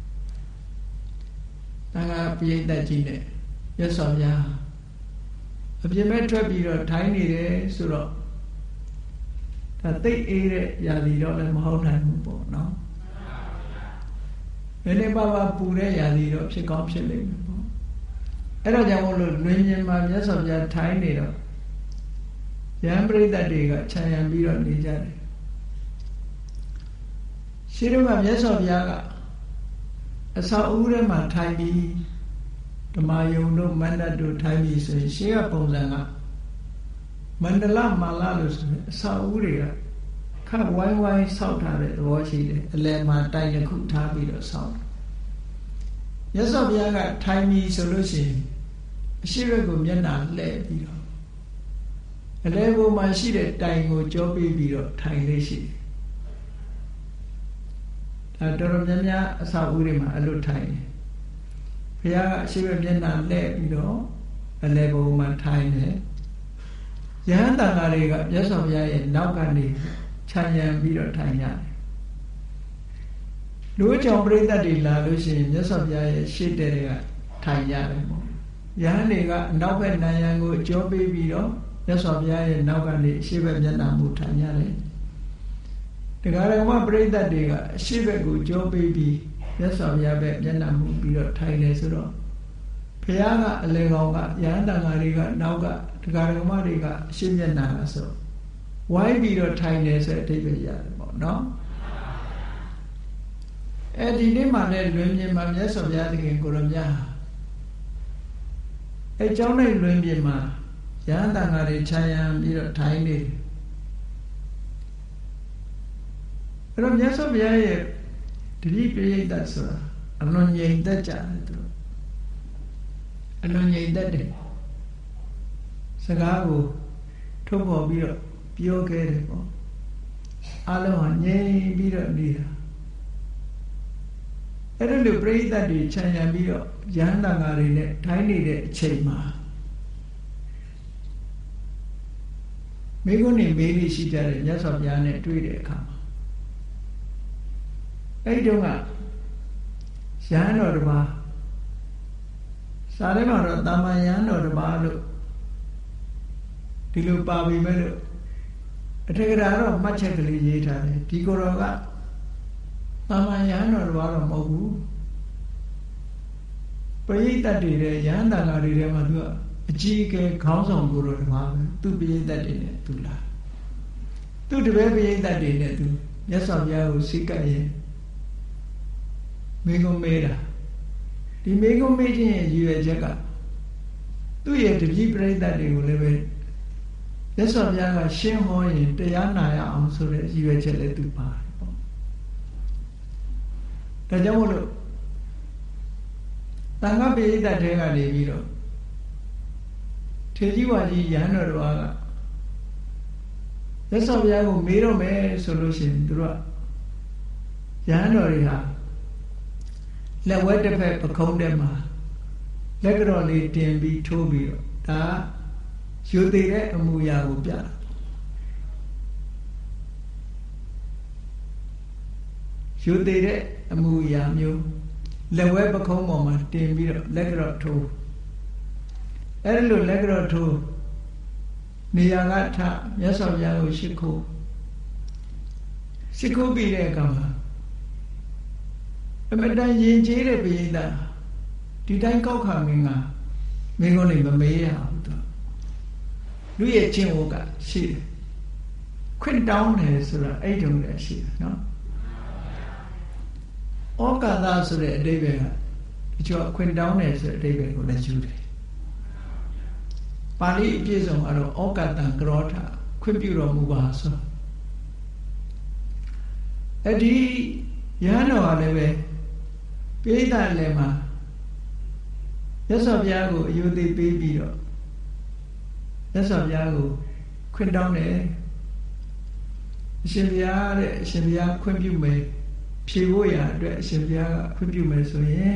တန်ခါပိဋကကြီးနဲ့မြတ်စွာဘုရားအပြင်မဲ့ထွက်ပြီးတော့ထိုင်နေတယ်ဆိုတော့ဒါသိအေးတဲ့ຢာစီတော့လည်းမဟုတ်နိုင်ဘူးပေါ့နော်နည်းနည်းပါးပါးပူတဲ့ຢာစီတော့ဖြစ်ကောင်းဖြစ်လိမ့်မယ်ပေါ့အဲ့တော့ကြောင့်မို့လို့လွင်ပြင်မှာမြတ်စွာဘုရားထိုင်နေတော့ယဟန်ပရိသတ်တွေကခြံရံပြီးတော့နေကြတယ်ရှိတော့ကမြတ်စွာဘုရားကအစာအုပ်ထဲမှာထိုင်ပြီးဓမ္မယုံတို့မန္တတို့ထိုင်ပြီးဆိုရင်ရှေးကပုံစံကမန္တလမာလလို့ဆိုရင်အစာအုပ်တွေကခပ်ဝိုင်းဝိုင်းဆောက်ထားတဲ့သဘောရှိတယ်အလယ်မှာတိုင်တစ်ခုထားပြီးတော့ဆောက်မြတ်စွာဘုရားကထိုင်ပြီးဆိုလို့ရှိရင်အရှိဘက်ကိုမျက်နှာလှည့်ပြီးတော့အလယ်ပေါ်မှာရှိတဲ့တိုင်ကိုကြောပေးပြီးတော့ထိုင်လေးရှိတယ်ဒါတော်တော်များများအစာအုပ်တွေမှာအဲ့လိုထိုင်တယ်ဘုရားကအရှိဘက်မျက်နှာလှည့်ပြီးတော့အလယ်ပေါ်မှာထိုင်တယ်ယဟန်တန်ဃာတွေကမြတ်စွာဘုရားရဲ့နောက်ကနေခြံရံပြီးတော့ထိုင်ရတယ်လူ့ကြောင့်ပြိဿတ်တွေလာလို့ရှိရင်မြတ်စွာဘုရားရဲ့ရှေ့တဲ့ကထိုင်ရတယ်ပေါ့ယဟန်တွေကအနောက်ဘက်နံရံကိုအကျော်ပေးပြီးတော့မြတ်စွာဘုရားရဲ့နောက်ကနေအရှေ့ဘက်မျက်နှာမူထိုင်ရတယ်တရားဓမ္မပြိဿတ်တွေကအရှေ့ဘက်ကိုကျော်ပေးပြီးမြတ်စွာဘုရားဘက်မျက်နှာမူပြီးတော့ထိုင်တယ်ဆိုတော့ဘုရားကအလယ်ကောင်ကယဟန်တန်ဃာတွေကနောက်ကတရားဓမ္မတွေကအရှေ့မျက်နှာဆိုဝိုင်းပြီးတော့ထိုင်တယ်ဆိုတဲ့အဓိပ္ပာယ်ရတယ်ပေါ့နော်အဲဒီနေ့မှလည်းလွင်ပြင်မှာမြတ်စွာဘုရားသခင်ကိုရောမြတ်အဲကျောင်း၌လွင်ပြင်မှာယယဟန်တန်ဃာတွေခြံရံပြီးတော့ထိုင်နေတယ်အဲ့တော့မြတ်စွာဘုရားရဲ့တတိပရိသတ်ဆိုတာအလွန်ငြိမ်သက်ကြတယ်သူအလွန်ငြိမ်သက်တယ်စကားကိုထုတ်ပေါ်ပြီးတော့ပြောခဲ့တယ်ပေါ့အလုံးဟာငြိမ်ပြီးတော့နေတာအဲ့ဒါလိုပရိသတ်တွေခြံရံပြီးတော့ယဟန်တန်ဃာတွေနဲ့ထိုင်နေတဲ့အချိန်မှာမိဂုဏ်နေမေးလေးရှိကြတယ်မြတ်စွာဘုရားနဲ့တွေ့တဲ့အခါမှာအဲ့ဒီတော့ကယဟန်တော်တစ်ပါးစာထဲမှာတော့တာမန်ယဟန်တော်တစ်ပါးလို့ဒီလိုပါပြီမဲ့လို့အထက်ကရာတော့မှတ်ချက်ကလေးရေးထားတယ်ဒီကိုယ်တော်ကတာမန်ယဟန်တော်တစ်ပါးတော့မဟုတ်ဘူးပရိသတ်တွေတဲ့ယဟန်တန်ဃာတွေထဲမှာသူကအကြီးအကဲခေါင်းဆောင်ကိုယ်တော်တစ်ပါးပဲသူပရိသတ်တွေနဲ့သူလာသူတပည့်ပရိသတ်တွေနဲ့သူမြတ်စွာဘုရားကိုစိတ်ကပ်ရင်မိဂုံမေးတာဒီမိဂုံမေးခြင်းရဲ့ရည်ရွယ်ချက်ကသူ့ရဲ့တပည့်ပရိသတ်တွေကိုလည်းပဲမြတ်စွာဘုရားကရှင်းဟောရင်တရားနာရအောင်ဆိုတဲ့ရည်ရွယ်ချက်လည်းသူပါတယ်ပေါ့ဒါကြောင့်မို့လို့တန်ခါပရိသတ်တွေကနေပြီးတော့ထေကြီးဝါကြီးယဟန်တော်တော်ကမြတ်စွာဘုရားကိုမေးတော့မယ်ဆိုလို့ရှိရင်သူတို့ကယဟန်တော်တွေဟာလက်ဝဲတစ်ဖက်ပခုံးထဲမှာလက်ကြော်လေးတင်ပြီးထိုးပြီးတော့ဒါယူသေးတဲ့အမူအရာကိုပြတာယူသေးတဲ့အမူအရာမျိုးလက်ဝဲပခုံးပေါ်မှာတင်ပြီးတော့လက်ကြော်ထိုးအဲ့ဒီလိုလက်ကြော်ထိုးနေရာကထမြတ်စွာဘုရားကိုရှိခိုးပြီးတဲ့အခါမှာအမတန်ရင်ကျေးတဲ့ဘုရင်သားဒီတိုင်းကောက်ခါမင်းကမင်းကိုလည်းမမေးရဘူးသူလူရဲ့ကျင့်ဝတ်ကရှိတယ်ခွင့်တောင်းတယ်ဆိုတာအဲ့တုန်းကရှိတယ်နော်ဩကာသဆိုတဲ့အဓိပ္ပာယ်ကဒီကျော်ခွင့်တောင်းတယ်ဆိုတဲ့အဓိပ္ပာယ်ကိုလည်းယူတယ်ပါဠိအပြည့်စုံကတော့ဩကာတံကရောထခွင့်ပြုတော်မူပါဆိုအဲ့ဒီယဟန်တော်ကလည်းပဲပိဋကလည်းမှာမြတ်စွာဘုရားကိုအယုသိပေးပြီးတော့မြတ်စွာဘုရားကိုခွင့်တောင်းတယ်အရှင်ဘုရားတဲ့အရှင်ဘုရားခွင့်ပြုမယ်ဖြေဖို့ရအတွက်အရှင်ဘုရားကခွင့်ပြုမယ်ဆိုရင်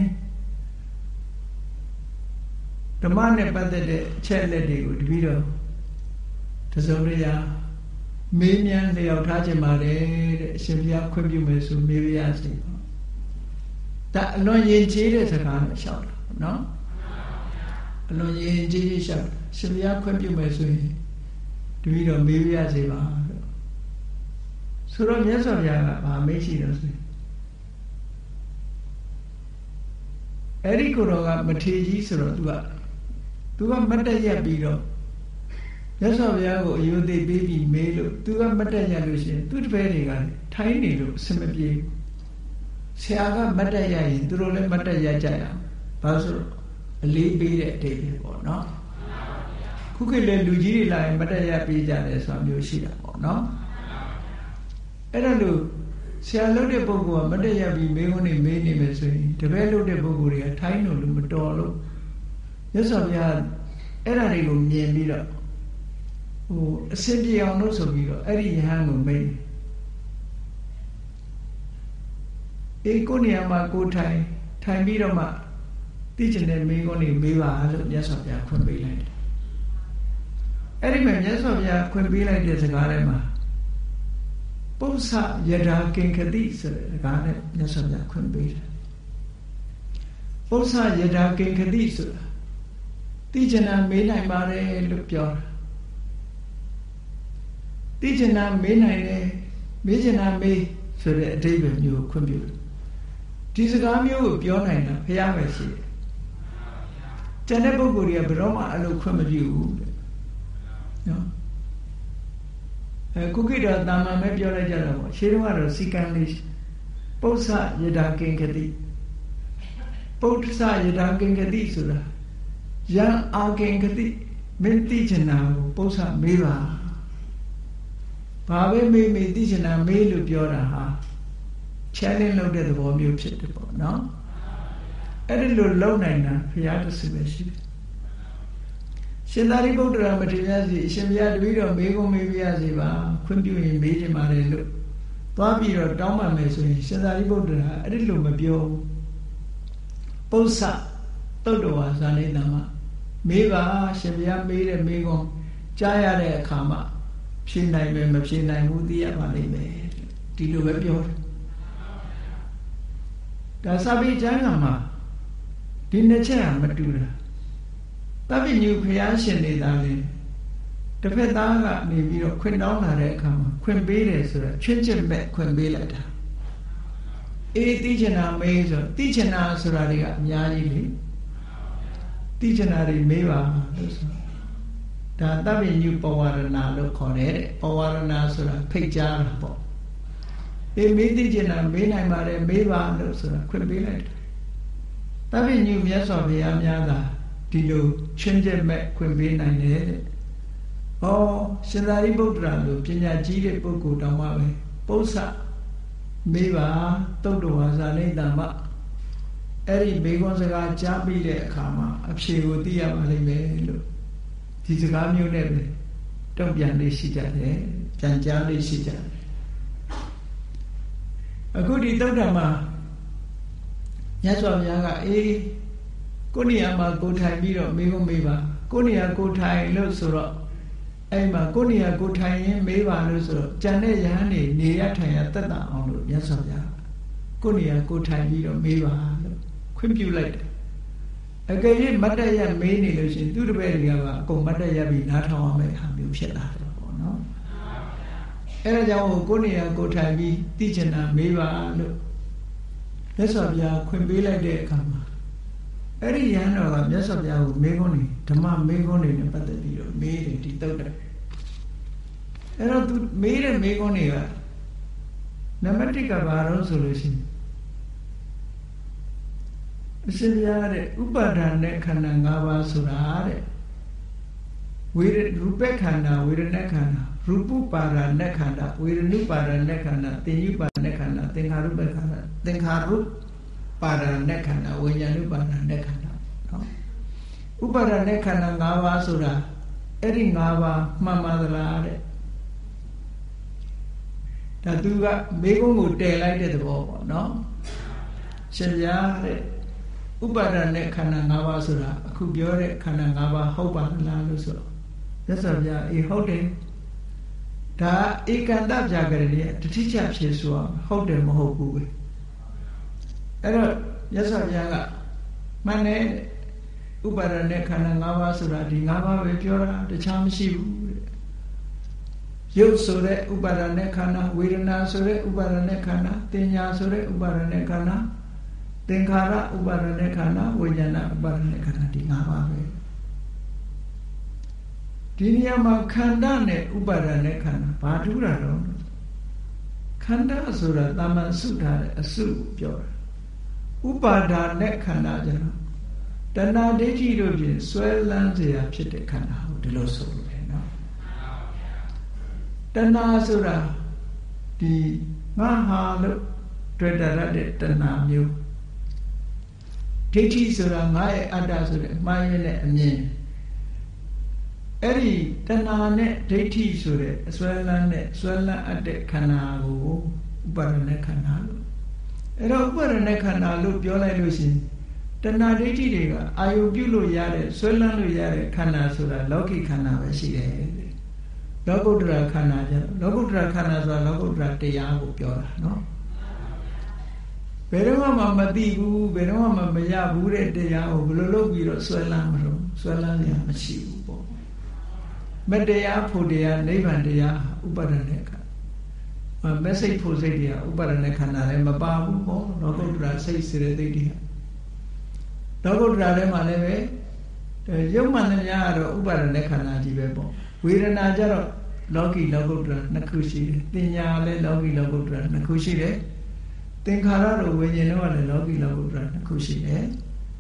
ဓမ္မနဲ့ပတ်သက်တဲ့အချက်အလက်တွေကိုတပည့်တော်တစုံတရာမေးမြန်းလျောက်ထားခြင်းပါတယ်တဲ့အရှင်ဘုရားခွင့်ပြုမယ်ဆိုမေးရစေပေါ့ဒါအလွန်ယဉ်ကျေးတဲ့စကားနဲ့ရှောက်တာနော်အလွန်ယဉ်ကျေးရှောက်ရှင်ဘုရားခွင့်ပြုမယ်ဆိုရင်တပည့်တော်မေးရစေပါလို့ဆိုတော့မြတ်စွာဘုရားကဗာမေးရှိတော့ဆိုအဲ့ဒီကိုယ်တော်ကမထေကြီးဆိုတော့သူကမတ်တက်ရက်ပြီးတော့မြတ်စွာဘုရားကိုအယုသိပေးပြီးမေးလို့သူကမတ်တက်ရက်လို့ရှိရင်သူတပည့်တွေကထိုင်းနေလို့အဆင်မပြေဆရာကမတ်တက်ရရင်သူတို့လည်းမတ်တက်ရကြရအောင်ဘာလို့ဆိုတော့အလေးပေးတဲ့အတိတ်ပဲပေါ့နော်ခုခေတ်လည်းလူကြီးတွေလာရင်မတ်တက်ရပေးကြတယ်ဆိုတာမျိုးရှိတာပေါ့နော်အဲ့ဒါလို့ဆရာလုပ်တဲ့ပုဂ္ဂိုလ်ကမတ်တက်ရပြီးမေးခွန်းနေမေးနေမယ်ဆိုရင်တပည့်လုပ်တဲ့ပုဂ္ဂိုလ်တွေကထိုင်းလို့မတော်လို့မြတ်စွာဘုရားအဲ့ဒါတွေကိုမြင်ပြီးတော့အစင်ပြေအောင်လို့ဆိုပြီးတော့အဲ့ဒီယဟန်ကိုမိတ်ကိုနေရာမှာကိုထိုင်ပြီးတော့မှသိကျင်တဲ့မိကုန်းတွေမေးပါလို့မြတ်စွာဘုရားခွင့်ပေးလိုက်တယ်အဲ့ဒီမှာမြတ်စွာဘုရားခွင့်ပေးလိုက်တဲ့စကားထဲမှာပု္ပ္ပယထာကင်္ခတိဆိုတဲ့စကားနဲ့မြတ်စွာဘုရားခွင့်ပေးတယ်ပု္ပ္ပယထာကင်္ခတိဆိုတာသိကျင်တာမေးနိုင်ပါတယ်လို့ပြောတာသိကျင်တာမေးနိုင်တယ်မေးကျင်တာမေးဆိုတဲ့အဓိပ္ပာယ်မျိုးခွင့်ပြုတယ်ဒီစကားမျိုးကိုပြောနိုင်တာဘုရားပဲရှိတယ်ကျန်တဲ့ပုဂ္ဂိုလ်တွေကဘယ်တော့မှအဲ့လိုခွင့်မပြုဘူးတဲ့နော်ခုခေတ်တော့တာမန်ပဲပြောလိုက်ကြတာပေါ့ရှင်းတော့ကတော့စီကံလေးပု္ပ္ပယထာကင်္ခတိပု္ပ္ပယထာကင်္ခတိဆိုတာယံအာကင်္ခတိမင်းသိချင်တာကိုပု္ပ္ပမေးပါဘာပဲမေးမေးသိချင်တာမေးလို့ပြောတာဟာ challenge လုပ်တဲ့သဘောမျိုးဖြစ်တယ်ပေါ့နော်အဲ့ဒီလိုလုပ်နိုင်တာဘုရားတဆူပဲရှိတယ်ရှင်သာရိပုတ္တရာမထေရစီအရှင်ဘုရားတပည့်တော်မေးခွန်းမေးပြရစီပါခွင့်ပြုရင်မေးချင်ပါတယ်လို့သွားပြီးတော့တောင်းပန်မယ်ဆိုရင်ရှင်သာရိပုတ္တရာအဲ့ဒီလိုမပြောပု္ပ္ပသုတ္တဝါဇာနေတံမှာမေးပါရှင်ဘုရားမေးတဲ့မေးခွန်းကြားရတဲ့အခါမှာဖြေနိုင်မယ်မဖြေနိုင်ဘူးသိရပါလိမ့်မယ်ဒီလိုပဲပြောတယ်ဒါစာပေကျမ်းဂန်မှာဒီနှစ်ချက်ဟာမတူတာသဗ္ဗညုဘုရားရှင်နေတာလေတစ်ဖက်သားကနေပြီးတော့ခွင့်တောင်းလာတဲ့အခါမှာခွင့်ပေးတယ်ဆိုတာချွင်းချက်မဲ့ခွင့်ပေးလိုက်တာအေးသိချင်တာမေးဆိုသိချင်တာဆိုတာတွေကအများကြီးလေသိချင်တာတွေမေးပါလို့ဆိုဒါသဗ္ဗညုပဝရဏလို့ခေါ်တယ်ပဝရဏဆိုတာဖိတ်ကြားတာပေါ့အေးမေးသိချင်တာမေးနိုင်ပါတယ်မေးပါလို့ဆိုတာခွင့်ပေးလိုက်တယ်သဗ္ဗညုမြတ်စွာဘုရားများသာဒီလိုချင်းချက်မဲ့ခွင့်ပေးနိုင်တယ်တဲ့။ဩရှင်သာရိပုတ္တရာလိုပညာကြီးတဲ့ပုဂ္ဂိုလ်တောင်မှပဲပု္ပ္ပမေးပါသုတ္တဝါဇာနိတံမအဲ့ဒီမေခွန်းစကားကြားပြီးတဲ့အခါမှာအဖြေကိုသိရပါလိမ့်မယ်လို့ဒီစကားမျိုးနဲ့ပဲတုံ့ပြန်လေးရှိကြတယ်ပြန်ကြားလေးရှိကြတယ်အခုဒီသုတ္တမှာမြတ်စွာဘုရားကအေးကိုနေရာမှာကိုထိုင်ပြီးတော့မေးခွန်းမေးပါကိုနေရာကိုထိုင်လို့ဆိုတော့အဲ့မှာကိုနေရာကိုထိုင်ရင်မေးပါလို့ဆိုတော့ကြံတဲ့ယဟန်နေရထိုင်ရတက်တာအောင်လို့မြတ်စွာဘုရားကိုနေရာကိုထိုင်ပြီးတော့မေးပါလို့ခွင့်ပြုလိုက်တယ်အကယ်၍မတ်တရမေးနေလို့ရှိရင်သူတပည့်တွေကပါအကုန်မတ်တရပြီးနားထောင်အောင်ဟာမျိုးဖြစ်လာတယ်ပေါ့နော်အဲ့ဒါကြောင့်ကိုနေရာကိုထိုင်ပြီးသိချင်တာမေးပါလို့မြတ်စွာဘုရားခွင့်ပေးလိုက်တဲ့အခါမှာအဲ့ဒီယဟန်တော်ကမြတ်စွာဘုရားကိုမေးခွန်းနေဓမ္မမေးခွန်းတွေနဲ့ပတ်သက်ပြီးတော့မေးတယ်ဒီသုတ္တအဲ့တော့သူမေးတဲ့မေးခွန်းတွေကနံပါတ်1ကဘာလို့ဆိုလို့ရှိရင်အရှင်ဘုရားတဲ့ဥပါဒာနဲ့ခန္ဓာ၅ပါးဆိုတာတဲ့ရူပခန္ဓာဝေဒနာခန္ဓာရူပပါဒာနဲ့ခန္ဓာဝေဒနုပါဒာနဲ့ခန္ဓာသင်္ညုပါဒာနဲ့ခန္ဓာသင်္ခါရုပခန္ဓာသင်္ခါရုပါဒာနဲ့ခန္ဓာဝိညာဏုပါဒာနဲ့ခန္ဓာနော်ဥပါဒာနဲ့ခန္ဓာ၅ပါးဆိုတာအဲ့ဒီ၅ပါးမှန်ပါသလားတဲ့ဒါသူကမေးခွန်းကိုတည်လိုက်တဲ့သဘောပေါ့နော်ရှင်ဗျာတဲ့ဥပါဒာနဲ့ခန္ဓာ၅ပါးဆိုတာအခုပြောတဲ့ခန္ဓာ၅ပါးဟုတ်ပါလားလို့ဆိုတော့မြတ်စွာဘုရားအေးဟုတ်တယ်ဒါဧကန္တပြာကရရဲ့တတိချဖြေဆိုဟုတ်တယ်မဟုတ်ဘူးပဲအဲ့တော့မြတ်စွာဘုရားကမှန်တယ်ဥပါဒာနဲ့ခန္ဓာ၅ပါးဆိုတာဒီ၅ပါးပဲပြောတာတခြားမရှိဘူးတဲ့ရုပ်ဆိုတဲ့ဥပါဒာနဲ့ခန္ဓာဝေဒနာဆိုတဲ့ဥပါဒာနဲ့ခန္ဓာတင်ညာဆိုတဲ့ဥပါဒာနဲ့ခန္ဓာသင်္ခါရဥပါဒာနဲ့ခန္ဓာဝိညာဏဥပါဒာနဲ့ခန္ဓာဒီ၅ပါးပဲဒီနေရာမှာခန္ဓာနဲ့ဥပါဒာနဲ့ခန္ဓာဘာထူးတာတော့ခန္ဓာဆိုတာတာမန်စုထားတဲ့အစုကိုပြောတာဥပါဒာနဲ့ခန္ဓာကြတော့တဏှာဒိဋ္ဌိတို့ဖြင့်ဆွဲလန်းเสียဖြစ်တဲ့ခန္ဓာကိုဒီလိုဆိုလို့ရတယ်နော်တဏှာဆိုတာဒီငါဟာလို့တွေ့တရတဲ့တဏှာမျိုးဒိဋ္ဌိဆိုတာငါရဲ့အတ္တဆိုတဲ့အမှားရတဲ့အမြင်အဲ့ဒီတဏှာနဲ့ဒိဋ္ဌိဆိုတဲ့အစွဲလန်းနဲ့စွဲလန်းအပ်တဲ့ခန္ဓာကိုဥပါဒณะခန္ဓာလို့အဲ့တော့ဥပါဒณะခန္ဓာလို့ပြောလိုက်လို့ရှိရင်တဏှာဒိဋ္ဌိတွေကအာယုပြုလို့ရတဲ့စွဲလန်းလို့ရတဲ့ခန္ဓာဆိုတာလောကိခန္ဓာပဲရှိတယ်လောကုတ္တရာခန္ဓာကျတော့လောကုတ္တရာခန္ဓာဆိုတာလောကုတ္တရာတရားကိုပြောတာနော်ဘယ်တော့မှမသိဘူးဘယ်တော့မှမရဘူးတဲ့တရားကိုဘယ်လိုလုပ်ပြီးတော့ဆွဲလန်းမလို့ဆွဲလန်းရမရှိဘူးပေါ့မတရားဖို့တရားနိဗ္ဗာန်တရားဥပါဒณะခန္ဓာမစိတ်ဖို့စိတ်တရားဥပါဒณะခန္ဓာလည်းမပါဘူးပေါ့လောကုတ္တရာစိတ်စေတသိက်တရားလောကုတ္တရာထဲမှာလည်းပဲရုပ်မှန်သမျှကတော့ဥပါဒณะခန္ဓာကြီးပဲပေါ့ဝေဒနာကြတော့လောကီလောကုတ္တရာနှစ်ခုရှိတယ်တင်ညာလည်းလောကီလောကုတ္တရာနှစ်ခုရှိတယ်သင်္ခါရတို့ဝိညာဉ်တို့ကလည်းလောကီလောကုတ္တရာနှစ်ခုရှိတယ်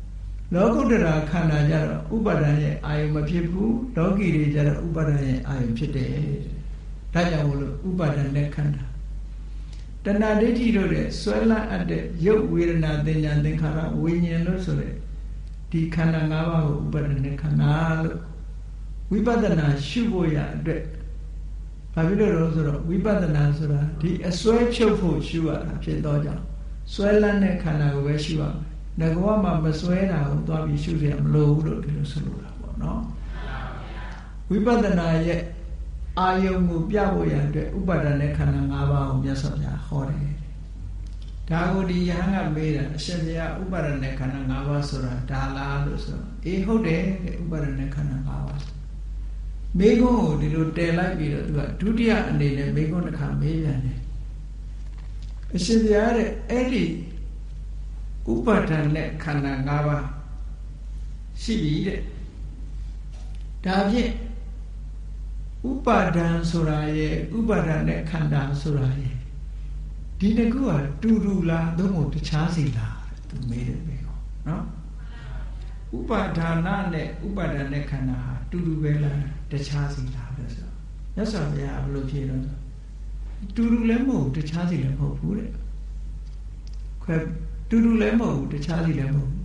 လောကုတ္တရာခန္ဓာကြတော့ဥပါဒံရဲ့အာယုံမဖြစ်ဘူးလောကီတွေကြတော့ဥပါဒံရဲ့အာယုံဖြစ်တယ်ဒါကြောင့်မို့လို့ဥပါဒံနဲ့ခန္ဓာတဏှာဒိဋ္ဌိတို့တဲ့ဆွဲလန်းအပ်တဲ့ရုပ်ဝေဒနာသင်ညာသင်္ခါရဝိညာဉ်လို့ဆိုတဲ့ဒီခန္ဓာ၅ပါးကိုဥပါဒံနဲ့ခန္ဓာလို့ဝိပဿနာရှုဖို့ရအတွက်ဘာဖြစ်လို့လဲဆိုတော့ဝိပဿနာဆိုတာဒီအစွဲဖြုတ်ဖို့ရှုရတာဖြစ်တော့ကြောင့်စွဲလန်းတဲ့ခန္ဓာကိုပဲရှုရမယ်ငါကမှမစွဲတာကိုသွားပြီးရှုရမလို့လို့ဒီလိုဆိုလိုတာပေါ့နော်ဝိပဿနာရဲ့အာယုံကိုပြဖို့ရအတွက်ဥပါဒณะခန္ဓာ၅ပါးကိုမြတ်စွာဘုရားဟောတယ်ဒါကိုဒီယဟန်ကမေးတာအရှင်ဘုရားဥပါဒณะခန္ဓာ၅ပါးဆိုတာဒါလားလို့ဆိုတော့အေးဟုတ်တယ်ဥပါဒณะခန္ဓာ၅ပါးမေးခွန်းကိုဒီလိုတည်လိုက်ပြီးတော့သူကဒုတိယအနေနဲ့မေးခွန်းတစ်ခါမေးပြန်တယ်အရှင်ဘုရားတဲ့အဲ့ဒီဥပါဒณะခန္ဓာ၅ပါးရှိပြီတဲ့ဒါဖြင့်ဥပါဒံဆိုတာရဲ့ဥပါဒณะခန္ဓာဆိုတာရဲ့ဒီနှစ်ခုကတူတူလားသို့မဟုတ်တခြားစီလားသူမေးတယ်ပဲနော်ဥပါဒါနနဲ့ဥပါဒณะခန္ဓာဟာတူတူပဲလားတခြားစီလားလို့ဆိုမြတ်စွာဘုရားဘယ်လိုဖြေတော့တူတူလည်းမဟုတ်တခြားစီလည်းမဟုတ်ဘူးတဲ့ခွဲတူတူလည်းမဟုတ်ဘူးတခြားစီလည်းမဟုတ်ဘူး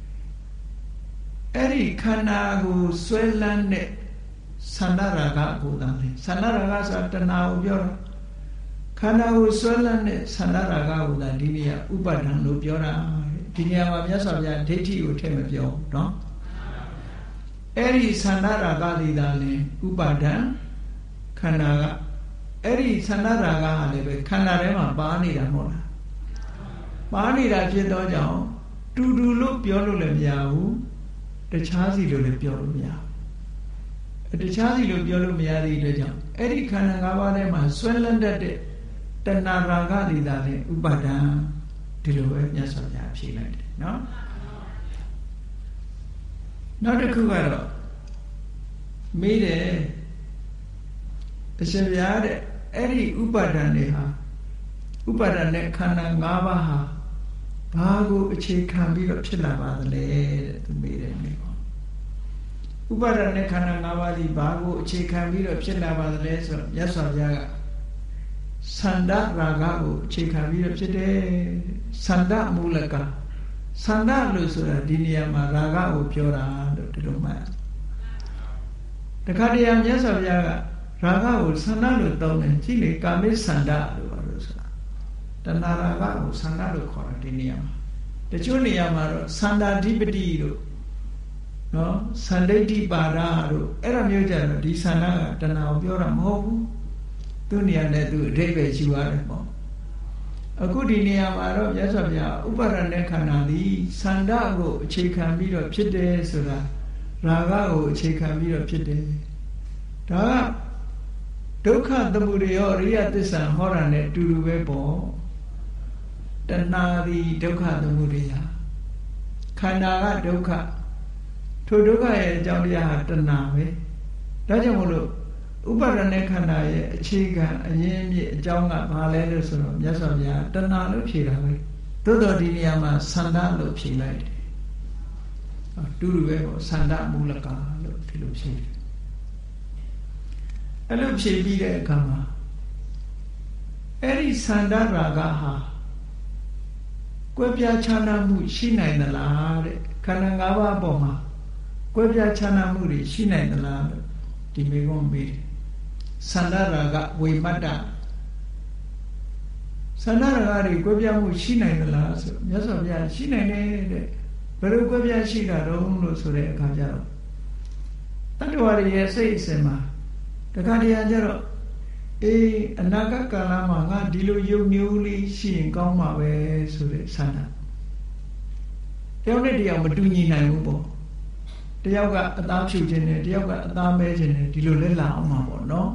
အဲ့ဒီခန္ဓာကိုဆွဲလန်းတဲ့သန္တာရာဂကိုသာလေသန္တာရာဂဆိုတာတဏှာကိုပြောတာခန္ဓာကိုဆွဲလန်းတဲ့သန္တာရာဂကိုသာဒီနေရာဥပါဒံလို့ပြောတာဒီနေရာမှာမြတ်စွာဘုရားဒိဋ္ဌိကိုထည့်မပြောဘူးနော်အဲ့ဒီသန္တာရာဂဒီသာလေဥပါဒံခန္ဓာကအဲ့ဒီသန္တာရာဂဟာလည်းပဲခန္ဓာထဲမှာပါနေတာမဟုတ်လားပါနေတာဖြစ်သောကြောင့်တူတူလို့ပြောလို့လည်းမရဘူးတခြားစီလို့လည်းပြောလို့မရဘူးတခြားစီလို့ပြောလို့မရတဲ့အတွက်ကြောင့်အဲ့ဒီခန္ဓာ၅ပါးထဲမှာဆွဲလန်းတတ်တဲ့တဏှာရာဂတွေသာလေဥပါဒံဒီလိုပဲမြတ်စွာဘုရားဖြေလိုက်တယ်နော်နောက်တစ်ခုကတော့မေးတယ်အရှင်ဘုရားတဲ့အဲ့ဒီဥပါဒံတွေဟာဥပါဒณะခန္ဓာ၅ပါးဟာဘာကိုအခြေခံပြီးတော့ဖြစ်လာပါသလဲတဲ့သူမေးတယ်မေးပါဥပါဒณะခန္ဓာ၅ပါးဒီဘာကိုအခြေခံပြီးတော့ဖြစ်လာပါသလဲဆိုတော့မြတ်စွာဘုရားကသန္တာရာဂကိုအခြေခံပြီးတော့ဖြစ်တယ်သန္တာမူလကသန္တာလို့ဆိုတာဒီနေရာမှာရာဂကိုပြောတာလို့ဒီလိုမှတ်တခါတည်းမြတ်စွာဘုရားကရာဂကိုသန္တာလို့သုံးတယ်ကြည့်လေကာမိသန္တာလို့ပြောလို့ဆိုတာတဏှာရာဂကိုသန္တာလို့ခေါ်တာဒီနေရာမှာတချို့နေရာမှာတော့သန္တာဓိပတိလို့နော်သန္ဒိဋ္ဌိပါဒတို့အဲ့ဒါမျိုးကြတော့ဒီသန္တာကတဏှာကိုပြောတာမဟုတ်ဘူးသူနေရာနဲ့သူအဓိပ္ပာယ်ယူရတယ်ပေါ့အခုဒီနေရာမှာတော့မြတ်စွာဘုရားဥပါဒณะခန္ဓာသည်သန္တာကိုအခြေခံပြီးတော့ဖြစ်တယ်ဆိုတာရာဂကိုအခြေခံပြီးတော့ဖြစ်တယ်ဒါကဒုက္ခသမုဒယအရိယသစ္စာဟောတာနဲ့အတူတူပဲပေါ့တဏှာသည်ဒုက္ခသမုဒယခန္ဓာကဒုက္ခထိုဒုက္ခရဲ့အကြောင်းတရားဟာတဏှာပဲဒါကြောင့်မို့လို့ဥပါဒณะခန္ဓာရဲ့အခြေခံအရင်းအမြစ်အကြောင်းကဘာလဲလို့ဆိုတော့မြတ်စွာဘုရားတဏှာလို့ဖြေတာပဲသို့တော်ဒီနေရာမှာသန္တာလို့ဖြေလိုက်တယ်တူတူပဲပေါ့သန္တာမူလကလို့ဒီလိုဖြေတယ်အဲ့လိုဖြေပြီးတဲ့အခါမှာအဲ့ဒီသန္တာရာဂဟာကွဲပြားခြားနားမှုရှိနိုင်သလားတဲ့ခန္ဓာ၅ပါးပေါ်မှာကွဲပြားခြားနားမှုတွေရှိနိုင်သလားလို့ဒီမေခွန်းမေးတယ်သန္တာရာဂဝိမတ္တသန္တာရာဂတွေကွဲပြားမှုရှိနိုင်သလားဆိုမြတ်စွာဘုရားရှိနိုင်တယ်တဲ့ဘယ်လိုကွဲပြားရှိတာတော့လို့ဆိုတဲ့အခါကျတော့တတ္တဝါတွေရဲ့စိတ်အစဉ်မှာတခါတည်းကျတော့အေးအနာဂတ်ကာလမှာငါဒီလိုယုံမျိုးလေးရှိရင်ကောင်းမှာပဲဆိုတဲ့ဆန္ဒတယောက်နဲ့တယောက်မတူညီနိုင်ဘူးပေါ့တယောက်ကအသားဖြူခြင်းနဲ့တယောက်ကအသားမဲခြင်းနဲ့ဒီလိုလဲလာအောင်မှာပေါ့နော်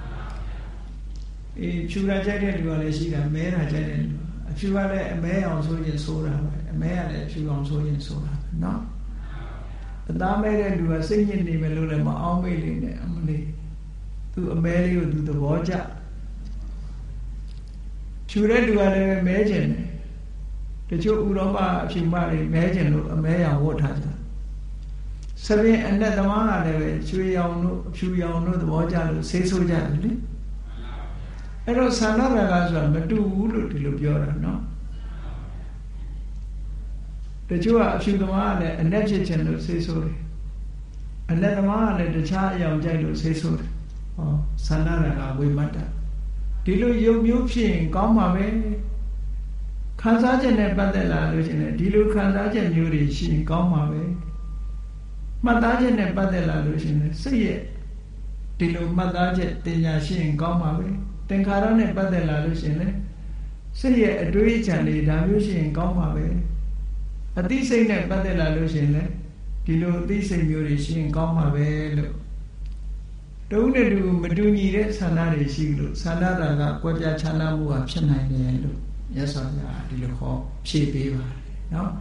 အေးဖြူရကြတဲ့လူကလည်းရှိတာမဲတာကြတဲ့လူအဖြူကလည်းအမဲအောင်ဆိုရင်ဆိုတာပဲအမဲကလည်းအဖြူအောင်ဆိုရင်ဆိုတာပဲနော်အသားမဲတဲ့လူကစိတ်ညစ်နေမယ်လို့လည်းမအောင်မေ့လိမ့်နဲ့အမလေးသူအမဲလေးကိုသူသဘောကျဖြူတဲ့လူကလည်းမဲခြင်းတယ်တချို့ဥရောပအဖြူမတွေမဲခြင်းလို့အမဲရောင်ဝတ်ထားကြ Sabin and that the man Chuyano, the Moja, say so gently. I don't Sanara, but do Lupura, no? The Jew are few the man and Netchin say so. And then the man and the child young Jalo say so. Oh, Sanara, we matter. Dilu you ping, come away. Kansajan and Badela, Dilu Kansajan Yuri, she come away. Madajan and Badela, say it. Dilu Madajet, Tina, she come away. Then Karan and Badela, say it, a dreach and the Damushi come away. At this ain't a Badela, Dilu, this and Yuri, she come away. Don't do Maduni, Sanari, Shilu, Sanara, Quaja Chanamu, Chanai, yes, I did call she no?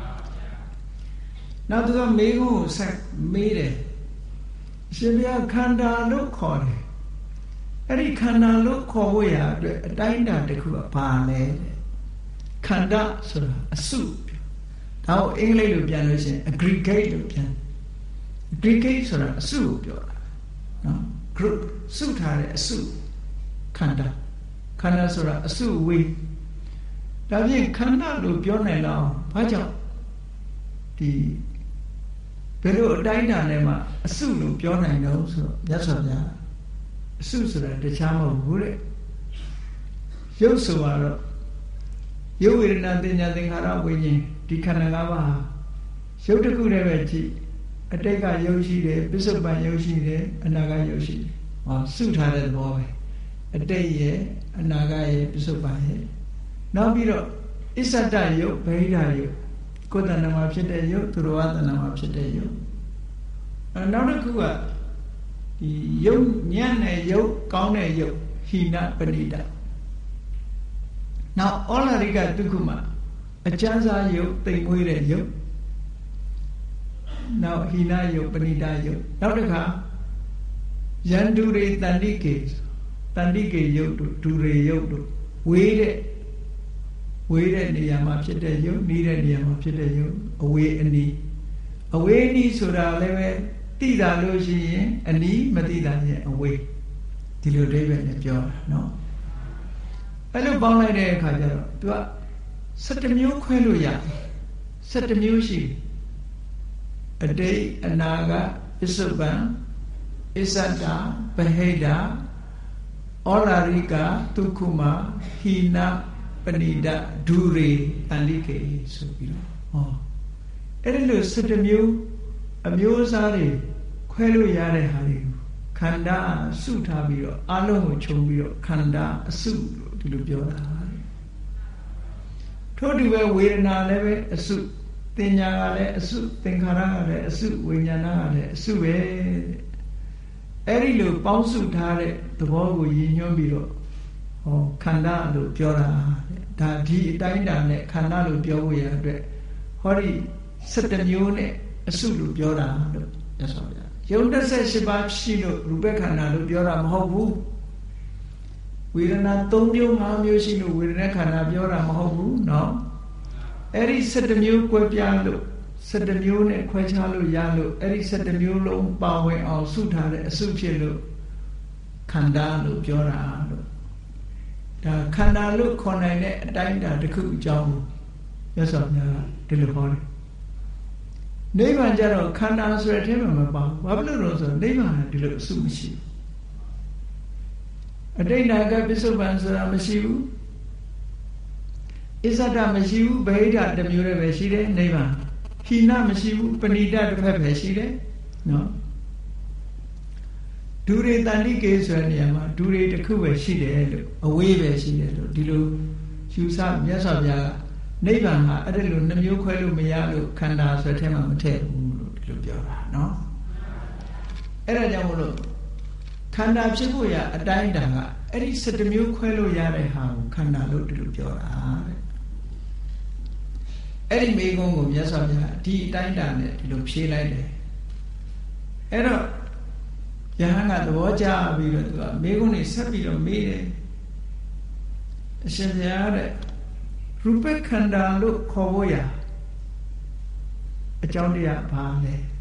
Now to the Mego sack made it. She be a Kanda look call it. Every Kanda look call we are a dinah de Kupane. Kanda, sir, a soup. Now English Lupian, a Greek gate Lupian. Greek gates are a soup. No, group suit had a suit. Kanda Sura, a suit we. Davin Kanda look your name now. Paja the Pero Dina Nema, a suit look your name now, so that's what ya. Susura, the charm of Gure. Yosua, you will nothing Haraway, the Kanagawa. Show the good I take a Yoshi there, Bishop by Yoshi there, and Naga Yoshi. Or suit had a boy. A day ye, and Naga Bishop by he. Now be is a dayo, Paidayo. Good and Namapchedayo, Turuat and Namapchedayo. Another Kua, the Yo Nyan Yo, Kaune Yo, Hina Panida. Now all I regard Tukuma, a chanza yo, think we yo. Now Hina yo, Panida yo. Now the car Yandure Tandike yo, Dure yo, wait at the Yamapcheta yo, need at the Yamapcheta yo, away and knee. Away knee Sura Leve, Tida Loshi, and knee, Matida away. Till you David and John, no. I look bound like a Kajaro, to set a new Queluya, set a new sheep. A day, a Naga, Isuban, Isada, Baheda, Olarika, Tukuma, Hina, Panida, Dure, Andike, so you know. Oh. Edilu set a musari, Queluyare Hari, Kanda, Sutabio, Alo Chobio, Kanda, Su. Told you where we are now, a suit, Tinyale, a suit, Tinkarale, a suit, Winyana, a suit. Erilu, Ponsu Tare, the wall with Yinyo, or Kanda, Jora, Dadi, Dinda, Kanda, Joya, Hori, set a unit, a suit, Jora. That's all. Yonda says Shabbat Shino, Rebecca, Jora, Hobu. We are not Tomio Mamusino, we are not Canabiola Mahobu, no. Eri set the mule Quapialo, set the mule and Quachalo Yalo, Eri set the mule long power or Sutare, Suchelo, Candalo, Joralo. The Candalo Conane, Dinda, the cook job. Yes, of the telephone. Neighbor General can't answer at him about Babylon Rosa, neighbor had the little sushi. A day Naga Bishop answer Amashiu. Is that Amashiu, Beda, the Mura Veshide, Neva? Hina Mashiu, Panida, the Pepeshide? No. Dure Tandi Gates and Yama, Dure the Kuba Shide, away Veshide, Dilu, Shusam, Yasabia, Neva, Adelu, Namu Quelu Miyalu, Kanda, Satema Mate, no? Era Jamulo. Kanda Chibuya, a dinda, Eddie set the new quello yare how Kanda look to Jora. Eddie may go, yes, of ya, tea dinda, look she like it. Error Yahanga the Waja, we got Megoni Sapio made it. Shayare Rupert Kanda look Kovoya, a Jondia Pale.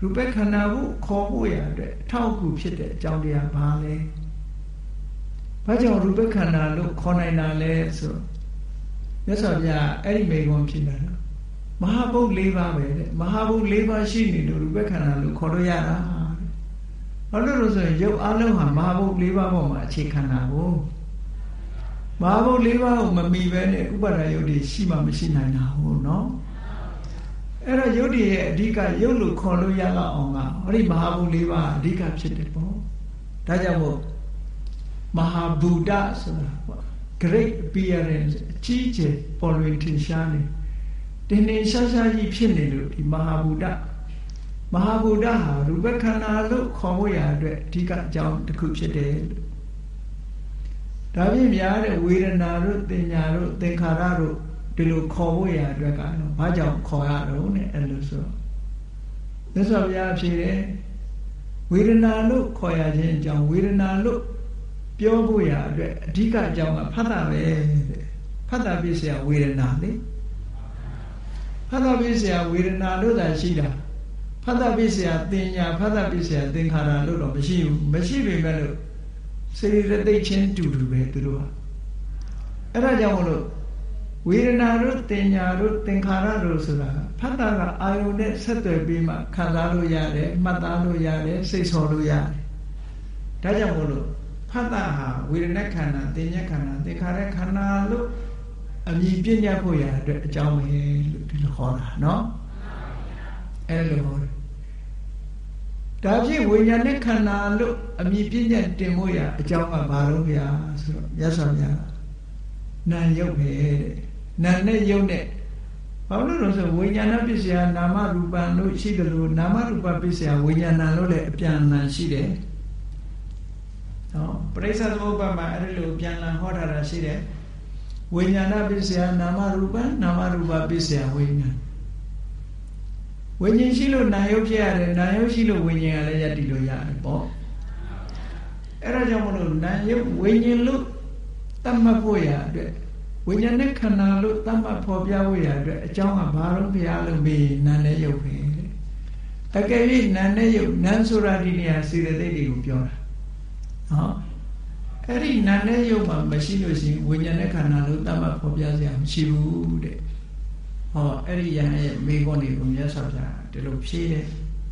ရူပခန္ဓာကိုခေါ်ဖို့ရအတွက်ထောက်ကူဖြစ်တဲ့အကြောင်းတရားဘာလဲဘာကြောင့်ရူပခန္ဓာလို့ခေါ်နိုင်တာလဲဆိုမြတ်စွာဘုရားအဲ့ဒီမိဂုံးဖြစ်လာတာမဟာဘုတ်၄ပါးပဲတဲ့မဟာဘုတ်၄ပါးရှိနေလို့ရူပခန္ဓာလို့ခေါ်လို့ရတာဘာလို့လို့ဆိုရင်ရုပ်အလုံးဟာမဟာဘုတ်၄ပါးပေါ်မှာအခြေခံတာကိုမဟာဘုတ်၄ပါးကိုမမီပဲနဲ့ဥပါဒယုတ်တွေရှိမှမရှိနိုင်တာဟုတ်နော်အဲ့တော့ယုတ်တွေရဲ့အဓိကယုတ်လို့ခေါ်လို့ရလောက်အောင်ကဟောဒီမဟာဘုတ်၄ပါးအဓိကဖြစ်တယ်ပေါ့ဒါကြောင့်မို့မဟာဘူတဆိုတာပေါ့ great appearance အကြီးကျယ်ပေါ်လွင်ထင်ရှားနေတင်တင်ရှားရှားကြီးဖြစ်နေလို့ဒီမဟာဘူတဟာရူပခန္ဓာလို့ခေါ်ဖို့ရအတွက်အဓိကအကြောင်းတစ်ခုဖြစ်တယ်လို့ဒါပြင်များတဲ့ဝေဒနာတို့တင်ညာတို့သင်္ခါရတို့ဒီလိုခေါ်ဖို့ရအတွက်ကတော့ဘာကြောင့်ခေါ်ရတော့နဲ့အဲ့လိုဆိုမြတ်စွာဘုရားဖြေတယ်ဝေဒနာလို့ခေါ်ရခြင်းအကြောင်းဝေဒနာလို့ပြောဖို့ရအတွက်အဓိကအကြောင်းကဖတ်တာပဲတဲ့ဖတ်တာပြည့်စရာဝေဒနာလေဖတ်တာပြည့်စရာဝေဒနာလို့သာရှိတာဖတ်တာပြည့်စရာတင်ညာဖတ်တာပြည့်စရာသင်္ခါရလို့တော့မရှိဘူးမရှိပေမဲ့လို့စေရသိချင်းတူတူပဲသူတို့ဟာအဲ့ဒါကြောင့်မလို့ဝေဒနာတို့တင်ညာတို့သင်္ခါရတို့ဆိုတာဖတ်တာကအာယုန်နဲ့ဆက်သွယ်ပြီးမှခံစားလို့ရတယ်မှတ်သားလို့ရတယ်စိတ်ဆော်လို့ရတယ်ဒါကြောင့်မို့လို့ဖတ်တာဟာဝေဒနာခန္ဓာတင်ညာခန္ဓာသင်္ခါရခန္ဓာလို့အမြင်ပြညတ်ဖို့ရအတွက်အကြောင်းပဲလို့ဒီလိုခေါ်တာနော်အဲ့လိုဟောတယ်ဒါဖြင့်ဝိညာဉ်နဲ့ခန္ဓာလို့အမြင်ပြညတ်တင်ဖို့ရအကြောင်းကဘာလို့ဗျာဆိုတော့မြတ်စွာဘုရားနာယုတ်ပဲတဲ့နာနဲ့ယုတ်နဲ့ဘာလို့လဲဆိုဝိညာဏပစ္စယနာမရူပံလို့ရှိတယ်လို့နာမရူပပစ္စယဝိညာဏလို့လည်းအပြန်အလှန်ရှိတယ်နော်ပရိစ္ဆေသမုပ္ပါမှာအဲ့လိုပြန်လည်ဟောထားတာရှိတယ်ဝိညာဏပစ္စယနာမရူပံနာမရူပပစ္စယဝိညာဉ်ဝိညာဉ်ရှိလို့နာယုတ်ဖြစ်ရတယ်နာယုတ်ရှိလို့ဝိညာဉ်ကလည်းယက်တည်လို့ရတယ်ပေါ့အဲ့ဒါကြောင့်မလို့နာယုတ်ဝိညာဉ်လို့တတ်မှတ်ဖို့ရအတွက်ဝိညာဉ်နဲ့ခန္ဓာလို့တတ်မှတ်ဖော်ပြဖို့ရအတွက်အကြောင်းကဘာလို့ဘုရားလို့မေးနာနဲ့ယုတ်ပဲအကယ်၍နာနဲ့ယုတ်နန်းဆိုတာဒီနေရာစေတသိက်တွေကိုပြောတာနော်အဲ့ဒီနာနဲ့ယုတ်မှာမရှိလို့ရှိရင်ဝိညာဉ်နဲ့ခန္ဓာလို့တတ်မှတ်ဖော်ပြစရာမရှိဘူးတဲ့ဟောအဲ့ဒီယဟန်ရဲ့မေးခွန်းတွေကိုမြတ်စွာဘုရားဒီလိုဖြေတယ်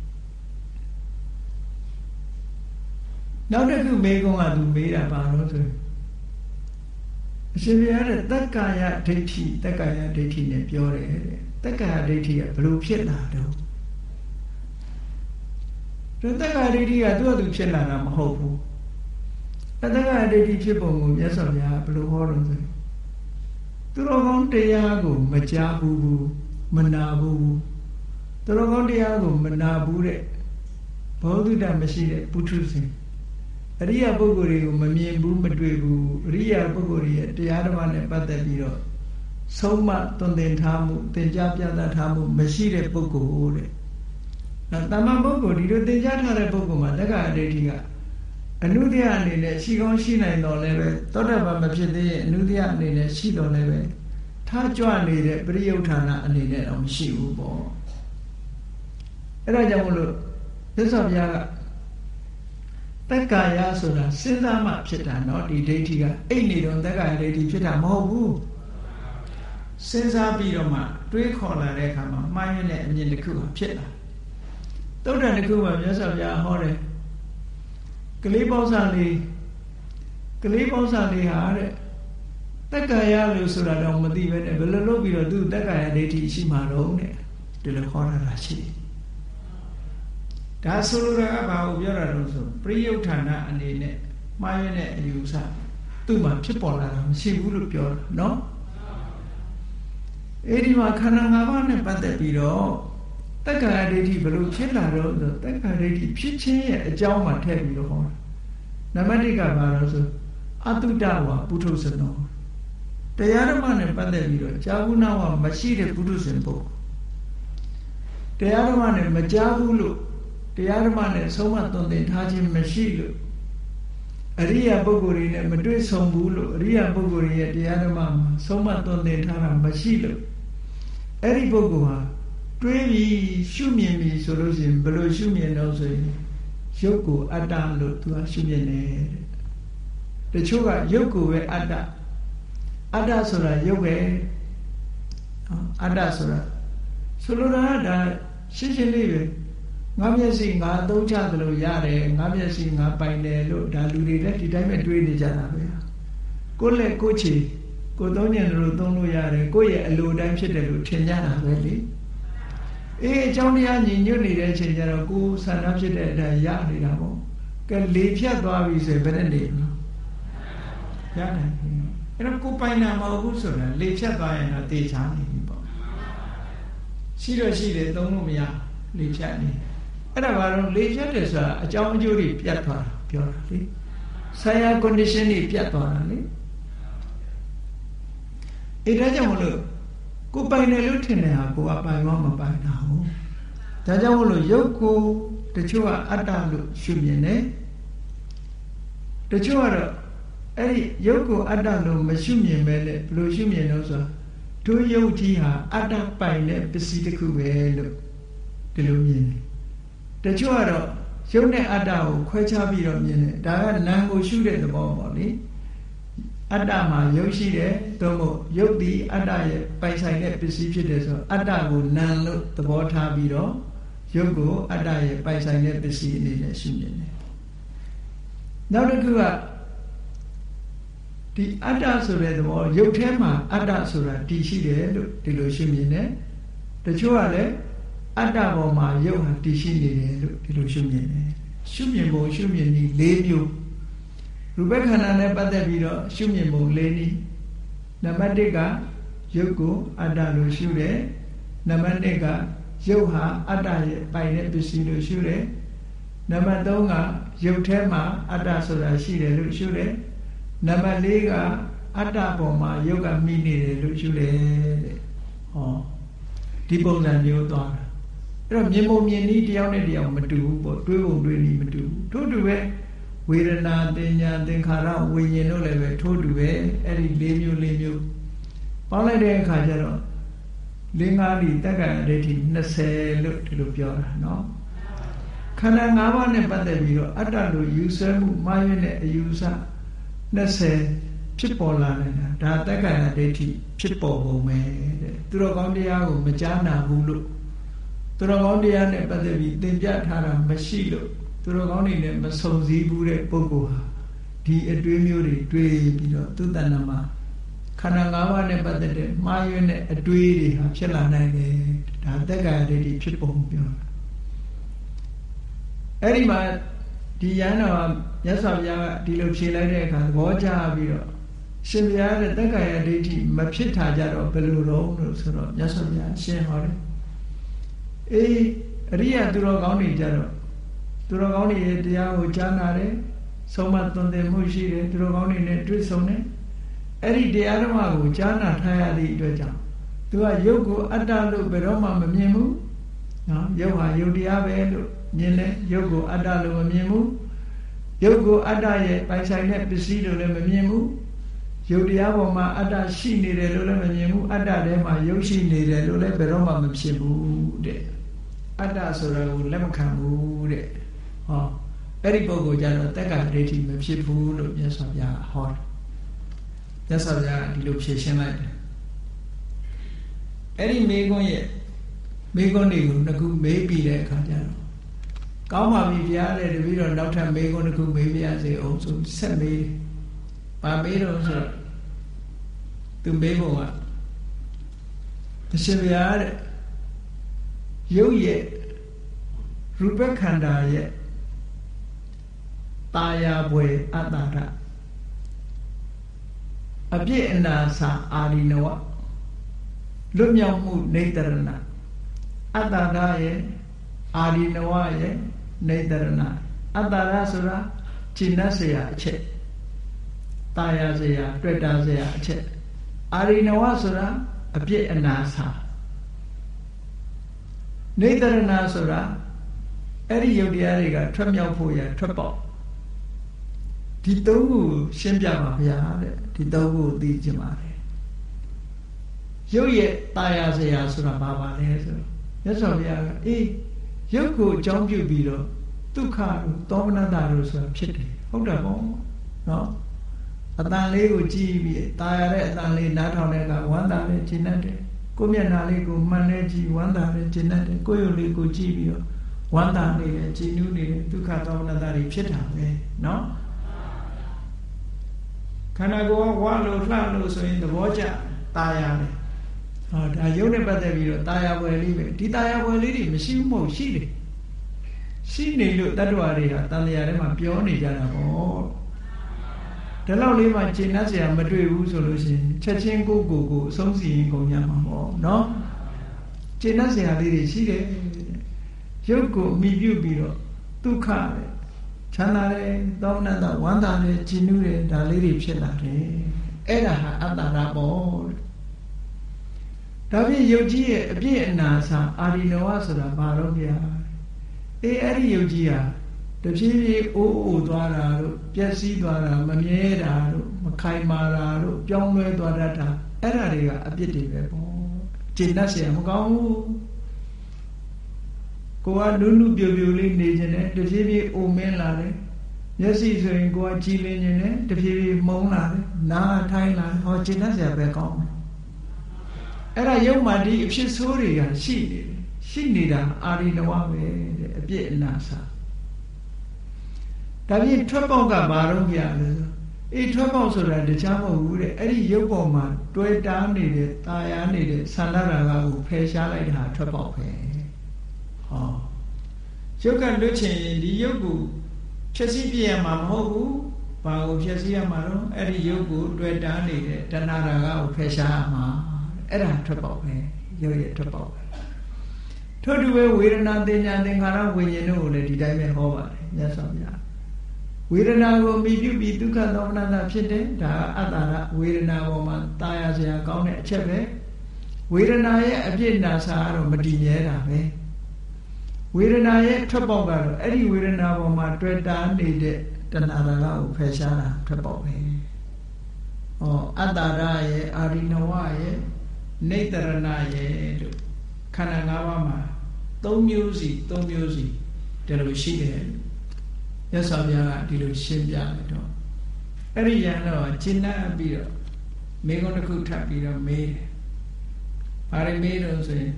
နောက်တစ်ခုမေးခွန်းကသူမေးတာဘာလို့ဆိုအရှင်ဘုရားတဲ့တက္ကာယဒိဋ္ဌိတက္ကာယဒိဋ္ဌိနဲ့ပြောတယ်တဲ့တက္ကာယဒိဋ္ဌိကဘယ်လိုဖြစ်လာတော့တက္ကာယဒိဋ္ဌိကသူ့အတူဖြစ်လာတာမဟုတ်ဘူးတက္ကာယဒိဋ္ဌိဖြစ်ပုံကိုမြတ်စွာဘုရားဘယ်လိုဟောတော့ဆိုသူတော်ကောင်းတရားကိုမကြားဘူးမနာဘူးသူတော်ကောင်းတရားကိုမနာဘူးတဲ့ဘောဓိတမရှိတဲ့ပုထုဇဉ်အရိယပုဂ္ဂိုလ်တွေကိုမမြင်ဘူးမတွေ့ဘူးအရိယပုဂ္ဂိုလ်တွေရဲ့တရားဓမ္မနဲ့ပတ်သက်ပြီးတော့ဆုံးမသွန်သင်ထားမှုသင်ကြားပြသထားမှုမရှိတဲ့ပုဂ္ဂိုလ်တဲ့။တမ္မာပုဂ္ဂိုလ်ဒီလိုသင်ကြားထားတဲ့ပုဂ္ဂိုလ်မှာတက္ကရာဒိဋ္ဌိကအနုတ္တယအနေနဲ့ရှိကောင်းရှိနိုင်တော်လည်းပဲသောတပန်မဖြစ်သေးရင်အနုတ္တယအနေနဲ့ရှိတော်လည်းပဲထားကြွနေတဲ့ပရိယုဌာဏအနေနဲ့တော့မရှိဘူးပေါ့။အဲ့ဒါကြောင့်မလို့သစ္စာဘုရားကတက္ကာယဆိုတာစဉ်းစားမှဖြစ်တာเนาะဒီဒိဋ္ဌိကအိတ်နေတော့တက္ကာယဒိဋ္ဌိဖြစ်တာမဟုတ်ဘူးစဉ်းစားပြီးတော့မှတွေးခေါ်လာတဲ့အခါမှာမှားရတဲ့အမြင်တစ်ခုဖြစ်လာသုတ္တန်တစ်ခုမှာမြတ်စွာဘုရားဟောတယ်ကလေးပေါင်းစာလေးဟာတဲ့တက္ကာယလို့ဆိုတာတော့မသိပဲနဲ့ဘယ်လိုလုပ်ပြီးတော့သူတက္ကာယဒိဋ္ဌိရှိမှာတော့တဲ့ဒီလိုခေါ်တာရှိတယ်ဒါဆိုလိုတာကဘာကိုပြောတာလို့ဆိုပရိယုဌာဏအနေနဲ့မှားရတဲ့အယူဆသူ့မှာဖြစ်ပေါ်လာတာမရှိဘူးလို့ပြောတာเนาะအဲဒီမှာခန္ဓာ၅ပါးနဲ့ပတ်သက်ပြီးတော့တက္ကရာဒိဋ္ဌိဘယ်လိုဖြစ်လာတော့ဆိုတက္ကရာဒိဋ္ဌိဖြစ်ခြင်းရဲ့အကြောင်းမှာထည့်ပြီးတော့ဟောတာနံပါတ်1ကဘာလို့ဆိုအတုတဝါပုထုဇဏောတရားဓမ္မနဲ့ပတ်သက်ပြီးတော့ကြာဘူးနာဝမရှိတဲ့ပုထုဇဉ်ပုဂ္ဂိုလ်တရားဓမ္မနဲ့မကြားဘူးလို့တရားဓမ္မနဲ့ဆုံးမသွန်သင်ထားခြင်းမရှိလို့အရိယာပုဂ္ဂိုလ်တွေနဲ့မတွေ့ဆုံဘူးလို့အရိယာပုဂ္ဂိုလ်ရဲ့တရားဓမ္မမှာဆုံးမသွန်သင်ထားတာမရှိလို့အဲ့ဒီပုဂ္ဂိုလ်ဟာတွေးပြီးရှုမြင်ပြီးဆိုလို့ရှိရင်ဘယ်လိုရှုမြင်တော့ဆိုရင်ရုပ်ကိုအတ္တလို့သူကရှုမြင်တယ်တချို့ကရုပ်ကိုပဲအတ္တဆိုတာရုပ်ပဲအတ္တဆိုတာဆိုလိုတာကဒါရှင်းရှင်းလေးပဲငါမျက်စိငါအသုံးချသလိုရတယ်ငါမျက်စိငါပိုင်တယ်လို့ဒါလူတွေလည်းဒီတိုင်းပဲတွေးနေကြတာပဲကိုယ်လက်ကိုယ်ချီကိုယ်သုံးညံလို့သုံးလို့ရတယ်ကိုယ့်ရဲ့အလိုတိုင်းဖြစ်တယ်လို့ထင်ကြတာပဲလေအေးအကြောင်းတရားညီညွတ်နေတဲ့အချိန်ကျတော့ကိုယ်ဆန္ဒဖြစ်တဲ့အတိုင်းရနေတာပေါ့ကဲလေဖြတ်သွားပြီဆိုရင်ဘယ်နဲ့နေမလဲရတယ်အဲ့တော့ကိုယ်ပိုင်တာမဟုတ်ဘူးဆိုတာလေဖြတ်သွားရင်တော့တေချာနေပြီပေါ့ရှိတော့ရှိတယ်သုံးလို့မရလေဖြတ်နေအဲ့ဒါကတော့လေဖြတ်တယ်ဆိုတာအကြောင်းအကျိုးတွေပြတ်သွားတာပြောတာလေဆိုင်ရာ condition တွေပြတ်သွားတာလေအဲ့ဒါကြောင့်မလို့ကိုပိုင်တယ်လို့ထင်တဲ့ဟာကိုအပိုင်မပိုင်တာဟုတ်ဒါကြောင့်မလို့ရုပ်ကိုတချို့ကအတ္တလို့ရှုမြင်တယ်တချို့ကတော့အဲ့ဒီရုပ်ကိုအတ္တလို့မရှုမြင်ပဲလေဘယ်လိုရှုမြင်လို့ဆိုတို့ရုပ်ကြီးဟာအတ္တပိုင်တဲ့ပစ္စည်းတစ်ခုပဲလို့ဒီလိုမြင်တယ်တချို့ကတော့ရုပ်နဲ့အတ္တကိုခွဲခြားပြီးတော့မြင်တယ်ဒါကနာမ်ကိုရှုတဲ့သဘောပေါ့လေအတ္တမှာရုပ်ရှိတယ်သို့မဟုတ်ရုပ်ဒီအတ္တရဲ့ပိုင်ဆိုင်တဲ့ပစ္စည်းဖြစ်တယ်ဆိုအတ္တကိုနာမ်လို့သဘောထားပြီးတော့ရုပ်ကိုအတ္တရဲ့ပိုင်ဆိုင်တဲ့ပစ္စည်းအနေနဲ့ရှုမြင်တယ်နောက်တစ်ခုကဒီအတ္တဆိုတဲ့သဘောရုပ်ထဲမှာအတ္တဆိုတာတည်ရှိတယ်လို့ဒီလိုရှုမြင်တယ်တချို့ကလည်းအတ္တပေါ်မှာရုပ်ဟာတည်ရှိနေတယ်လို့ဒီလိုရှုမြင်တယ်ရှုမြင်ပုံရှုမြင်နည်း၄မျိုးရူပခန္ဓာနဲ့ပတ်သက်ပြီးတော့ရှုမြင်ပုံ၄နည်းနံပါတ်၁ကရုပ်ကိုအတ္တလို့ရှုတယ်နံပါတ်2ကရုပ်ဟာအတ္တရဲ့ပိုင်တဲ့ပစ္စည်းလို့ရှုတယ်နံပါတ်3ကရုပ်ထဲမှာအတ္တဆိုတာရှိတယ်လို့ရှုတယ်နံပါတ်4ကအတ္တပေါ်မှာရုပ်ကမိနေတယ်လို့ရှုတယ်တဲ့ဟောဒီပုံစံမျိုးသွားတာအဲ့တော့မြင်ပုံမြင်နည်းတယောက်နဲ့တယောက်မတူဘူးပေါ့တွေးပုံတွေးနည်းမတူဘူးထို့တူပဲဝေဒနာတင်ညာသင်္ခါရဝိညာဉ်တို့လည်းပဲထို့တူပဲအဲ့ဒီ၄မျိုးပေါင်းလိုက်တဲ့အခါကျတော့၄၅ဒီတက္ကရာဒိဋ္ဌိ20လို့ဒီလိုပြောတာเนาะခန္ဓာ၅ပါးနဲ့ပတ်သက်ပြီးတော့အတ္တလို့ယူဆမှုမှားယွင်းတဲ့အယူဆ20ဖြစ်ပေါ်လာနေတာဒါတက္ကရာဒိဋ္ဌိဖြစ်ပေါ်ပုံပဲတဲ့သူတော်ကောင်းတရားကိုမကြားနာဘူးလို့သူတော်ကောင်းတရားနဲ့ပတ်သက်ပြီးသင်ပြထားတာမရှိလို့သူတော်ကောင်းတွေနဲ့မဆုံစည်းဘူးတဲ့ပုဂ္ဂိုလ်ဟာဒီအတွေးမျိုးတွေတွေးပြီးတော့သူတဏ္ဍမှာခန္ဓာ၅ပါးနဲ့ပတ်သက်တဲ့မှားယွင်းတဲ့အတွေးတွေဟာဖြစ်လာနိုင်တယ်ဒါတက္ကရာဒိဋ္ဌိဖြစ်ပုံပြောတာအဲ့ဒီမှာဒီယန္တော်မြတ်စွာဘုရားကဒီလိုဖြေလိုက်တဲ့အခါသဘောကျပြီးတော့ရှင်ဘုရားတဲ့တက္ကရာဒိဋ္ဌိမဖြစ်တာကြတော့ဘယ်လိုတော့လို့ဆိုတော့မြတ်စွာဘုရားရှင်းဟောတယ်အေးအရိယသူတော်ကောင်းတွေကြတော့သူတော်ကောင်းတွေရဲ့တရားကိုကြားနာတယ်ဆုံးမသွန်သင်မှုရှိတယ်သူတော်ကောင်းတွေနဲ့တွေ့ဆုံတယ်အဲ့ဒီတရားဓမ္မကိုကြားနာထားရသည့်အတွက်ကြောင့်သူကရုပ်ကိုအတ္တလို့ဘယ်တော့မှမမြင်ဘူးနော်ရုပ်ဟာရုပ်တရားပဲလို့မြင်တယ်ရုပ်ကိုအတ္တလို့မမြင်ဘူးရုပ်ကိုအတ္တရဲ့ပိုင်ဆိုင်တဲ့ပစ္စည်းလို့လည်းမမြင်ဘူးရုပ်တရားပေါ်မှာအတ္တရှိနေတယ်လို့လည်းမမြင်ဘူးအတ္တထဲမှာရုပ်ရှိနေတယ်လို့လည်းဘယ်တော့မှမဖြစ်ဘူးတဲ့အတ္တဆိုတာကိုလက်မခံဘူးတဲ့ဟောအဲ့ဒီပုဂ္ဂိုလ်ကျတော့တက္ကရာဒိဋ္ဌိမဖြစ်ဘူးလို့မြတ်စွာဘုရားဟောတယ်မြတ်စွာဘုရားဒီလိုဖြေရှင်းလိုက်တယ်အဲ့ဒီမေခွန်းတွေကိုနှစ်ခုမေးပြီးတဲ့အခါကျတော့ကောင်းပါပြီဗျာတဲ့တပည့်တော်နောက်ထပ်မေခွန်းတစ်ခုမေးပြရစေအောင်ဆိုဆက်မေးပါမေးတော့ဆိုတော့သူမေးဖို့ကရှင်ဗျာတဲ့ရုပ်ရဲ့ရူပခန္ဓာရဲ့တာယာဘွယ်အတ္တရအပြည့်အနာစာအာရိနဝလွတ်မြောက်မှုနေတရဏအတ္တရရဲ့အာရိနဝရဲ့နေတရဏအတ္တရဆိုတာကျင့်တတ်เสียအချက်တာယာเสียတွေ့တာเสียအချက်အာရိနဝဆိုတာအပြည့်အနာစာနေတရဏဆိုတာအဲ့ဒီယုတ်တရားတွေကထွက်မြောက်ဖို့ရထွက်ပေါက်ဒီသုံးခုရှင်းပြပါဗျာတဲ့ဒီသုံးခုသိချင်ပါတယ်ရုပ်ရဲ့တာယာစရာဆိုတာဘာပါလဲဆိုတော့မြတ်စွာဘုရားကရုပ်ကိုအကြောင်းပြုပြီးတော့ဒုက္ခတို့သောမနတတို့ဆိုတာဖြစ်တယ်ဟုတ်တယ်ပေါ့နော်အတန်လေးကိုကြည့်ပြီးตายရတဲ့အတန်လေးနားထောင်တဲ့အခါဝမ်းသာတယ်ကျဉ်တ်တယ်ကိုမျက်နှာလေးကိုမှန်နေကြည့်ဝမ်းသာတယ်ကျဉ်တ်တယ်ကိုယ်ရုပ်လေးကိုကြည့်ပြီးတော့ဝမ်းသာနေတယ်ကြည်နူးနေတယ်ဒုက္ခသောမနတတွေဖြစ်တာပဲနော်ခန္ဓာကိုယ်ကဝါလို့လှလို့ဆိုရင်သဘောကျตายရတယ်ဟောဒါရုပ်နဲ့ပတ်သက်ပြီးတော့ตายပွဲလေးပဲဒီตายပွဲလေးတွေမရှိဘူးမဟုတ်ရှိတယ်ရှိနေလို့တတ္တဝါတွေဟာတန်တရားထဲမှာပြောနေကြတာပေါ့ဒီလောက်လေးမှကျင့်တတ်เสียမတွေ့ဘူးဆိုလို့ရှိရင်ချက်ချင်းကိုအဆုံးစီရင်ကုန်ကြမှာပေါ့နော်ကျင့်တတ်เสียလေးတွေရှိတယ်ရုပ်ကိုအမိပြုပြီးတော့ဒုက္ခပဲချမ်းသာတယ်သောမနတဝမ်းသာတယ်ကြည်နူးတယ်ဒါလေးတွေဖြစ်လာတယ်အဲ့ဒါဟာအတ္တရပေါ့ဒါဖြင့်ယုတ်ကြီးရဲ့အပြည့်အနာစာအာရိနဝဆိုတာဘာလို့ပြအဲ့ဒီယုတ်ကြီးဟာတဖြည်းဖြည်းအိုးသွားတာတို့ပျက်စီးသွားတာမမြဲတာတို့မခိုင်မာတာတို့ပြောင်းလဲသွားတတ်တာအဲ့ဒါတွေကအပြစ်တွေပဲပေါ့ကျင့်တတ်เสียမကောင်းဘူးကိုကနုနုပြပြလေးနေခြင်းနဲ့တဖြည်းဖြည်းအိုမင်းလာတယ်မျက်စိဆိုရင်ကိုကကြည်လင်ခြင်းနဲ့တဖြည်းဖြည်းမုန်းလာတယ်နားထိုင်းလာတယ်ဟောကျင့်တတ်เสียပဲကောင်းအဲ့ဒါယုတ်မှဒီအဖြစ်ဆိုးတွေကရှိနေတယ်ရှိနေတာအာရိနဝပဲတဲ့အပြစ်အနာစာဒါပြင်ထွက်ပေါက်ကဘာလို့ပြရလဲဆိုထွက်ပေါက်ဆိုတာတခြားမဟုတ်ဘူးတဲ့အဲ့ဒီရုပ်ပေါ်မှာတွဲတားနေတဲ့ตาယာနေတဲ့ဆန္ဒရာဂကိုဖယ်ရှားလိုက်တာထွက်ပေါက်ပဲဟောရုပ်ကလွတ်ချင်ဒီရုပ်ကိုဖြည့်ဆည်းပြရမှာမဟုတ်ဘူးဘာကိုဖြည့်ဆည်းရမှာတော့အဲ့ဒီရုပ်ကိုတွဲတားနေတဲ့တဏှာရာဂကိုဖယ်ရှားရမှာအဲ့ဒါထွက်ပေါက်ပဲရုပ်ရဲ့ထွက်ပေါက်ပဲထို့တူပဲဝေဒနာသင်ညာသင်္ခါရဝိညာဉ်တို့ကိုလည်းဒီတိုင်းပဲဟောပါတယ်မြတ်စွာဘုရားဝေဒနာကိုမိပြုပြီးဒုက္ခသောမနတဖြစ်တယ်ဒါအတ္တရဝေဒနာပေါ်မှာตายရစရာကောင်းတဲ့အချက်ပဲဝေဒနာရဲ့အပြစ်နာစာကတော့မတည်မြဲတာပဲဝေဒနာရဲ့ထွက်ပေါက်ကတော့အဲ့ဒီဝေဒနာပေါ်မှာတွေ့တာနေတဲ့တဏှာရာဂကိုဖယ်ရှားတာထွက်ပေါက်ပဲဟောအတ္တရရဲ့အာရိနဝရဲ့နေတရဏရဲ့တို့ခန္ဓာ၅ပါးမှာ၃မျိုးစီဒီလိုရှိတယ်မြတ်စွာဘုရားကဒီလိုရှင်းပြလိုက်တော့အဲ့ဒီရန်တော့ကျင့်တတ်ပြီးတော့မေခွန်းတစ်ခုထပ်ပြီးတော့မေးတယ်ဘာတွေမေးတော့ဆိုရင်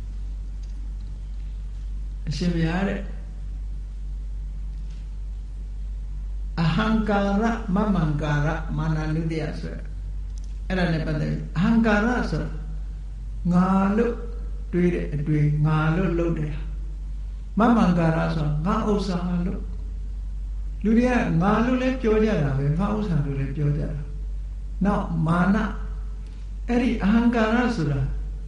အရှင်ဘုရားတဲ့အဟံကာရမမံကာရမာနနုတ္တယဆိုအဲ့ဒါနဲ့ပတ်သက်ပြီးအဟံကာရဆိုငါလို့တွေးတဲ့အတွေ့ငါလို့လုပ်တယ်မမံကာရဆိုငါဥစ္စာလို့လူတွေကငါလို့လည်းပြောကြတာပဲငါဥစ္စာလို့လည်းပြောကြတာနောက်မာနအဲ့ဒီအဟံကာရဆိုတာ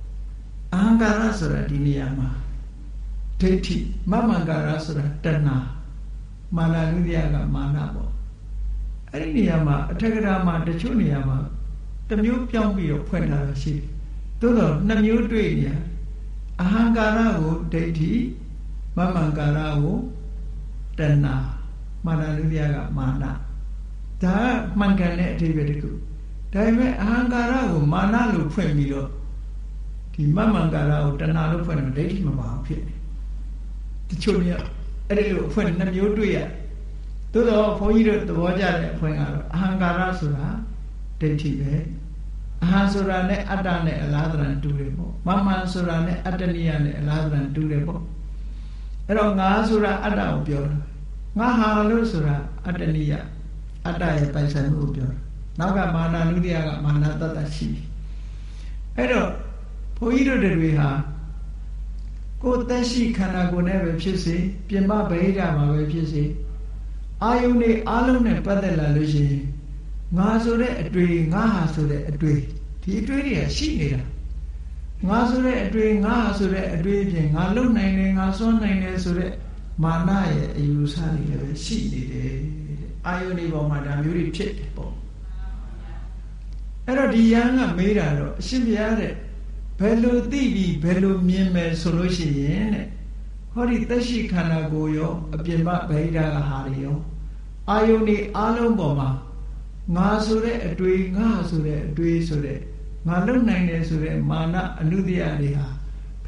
ဒီနေရာမှာဒိဋ္ဌိမမံကာရဆိုတာတဏှာမာနနုတ္တယကမာနပေါ့အဲ့ဒီနေရာမှာအထက်ကရာမှာတချို့နေရာမှာတစ်မျိုးပြောင်းပြီးတော့ဖွင့်ထားတာရှိတယ်သို့တော့နှစ်မျိုးတွေ့နေရအဟံကာရကိုဒိဋ္ဌိမမံကာရကိုတဏှာမာနနုတ္တယကမာနဒါမှန်ကန်တဲ့အဓိပ္ပာယ်တစ်ခုဒါပေမဲ့အဟံကာရကိုမာနလို့ဖွင့်ပြီးတော့ဒီမမံကာရကိုတဏှာလို့ဖွင့်တော့ဒိဋ္ဌိမပါဘူးဖြစ်တယ်တချို့နေအဲ့ဒီလိုအဖွင့်နှစ်မျိုးတွေ့ရသို့တော့ဘုန်းကြီးတို့သဘောကျတဲ့အဖွင့်ကတော့အဟံကာရဆိုတာဒိဋ္ဌိပဲအဟံဆိုတာနဲ့အတ္တနဲ့အလားတရံတူတယ်ပေါ့မမံဆိုတာနဲ့အတ္တနိယနဲ့အလားတရံတူတယ်ပေါ့အဲ့တော့ငါဆိုတာအတ္တကိုပြောတာငါဟာလို့ဆိုတာအတ္တနိယအတ္တရဲ့ပိုင်ဆိုင်မှုကိုပြောတာနောက်ကမာနနုတ္တယကမာနတတ္တရှိအဲ့တော့ဘုန်းကြီးတို့တွေဟာကိုယ်သက်ရှိခန္ဓာကိုယ်နဲ့ပဲဖြစ်စေပြင်ပဗဟိတမှာပဲဖြစ်စေအာယုန်နဲ့အလုံးနဲ့ပတ်သက်လာလို့ရှိရင်ငါဆိုတဲ့အတွေ့ငါဟာဆိုတဲ့အတွေ့ဒီအတွေ့တွေကရှိနေတာငါဆိုတဲ့အတွေ့ငါဟာဆိုတဲ့အတွေ့ဖြင့်ငါလုံနိုင်တယ်ငါစွန့်နိုင်တယ်ဆိုတဲ့မာနရဲ့အယူဆတွေလည်းရှိနေတယ်အာယုန်ဒီပေါ်မှာဒါမျိုးတွေဖြစ်တယ်ပေါ့အဲ့တော့ဒီယန်းကမေးတာတော့အရှင်ဘုရားတဲ့ဘယ်လိုသိပြီးဘယ်လိုမြင်မယ်ဆိုလို့ရှိရင်တဲ့ဟောဒီသက်ရှိခန္ဓာကိုယ်ရောအပြင်ပဗဟိတကဟာတွေရောအာယုန်ဒီအလုံးပေါ်မှာငါဆိုတဲ့အတွေ့ငါဆိုတဲ့အတွေ့ဆိုတဲ့ငါလုံနိုင်တယ်ဆိုတဲ့မာနအနုတ္တယတွေဟာဖ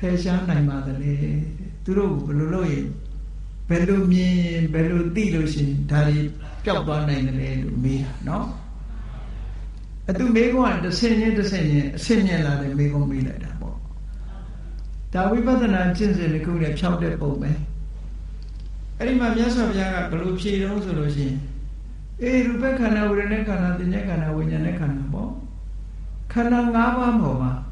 ယ်ရှားနိုင်ပါသလဲသူတို့ဘယ်လိုလုပ်ရင်ဘယ်လိုမြင်ဘယ်လိုသိလို့ရှိရင်ဒါတွေပျောက်သွားနိုင်တယ်လို့မေးတာနော်အတူမေးခွန်းကတစ်ဆင့်ချင်းအဆင့်မြင်လာတယ်မေးခွန်းမေးလိုက်တာပေါ့ဒါဝိပဿနာကျင့်စဉ်တစ်ခုနဲ့ဖြောက်တဲ့ပုံပဲအဲ့ဒီမှာမြတ်စွာဘုရားကဘယ်လိုဖြေတော့ဆိုလို့ရှိရင်ရူပခန္ဓာဝေဒနာခန္ဓာသင်္ညခန္ဓာဝိညာဉ်နဲ့ခန္ဓာပေါ့ခန္ဓာ၅ပါးပေါ်မှာ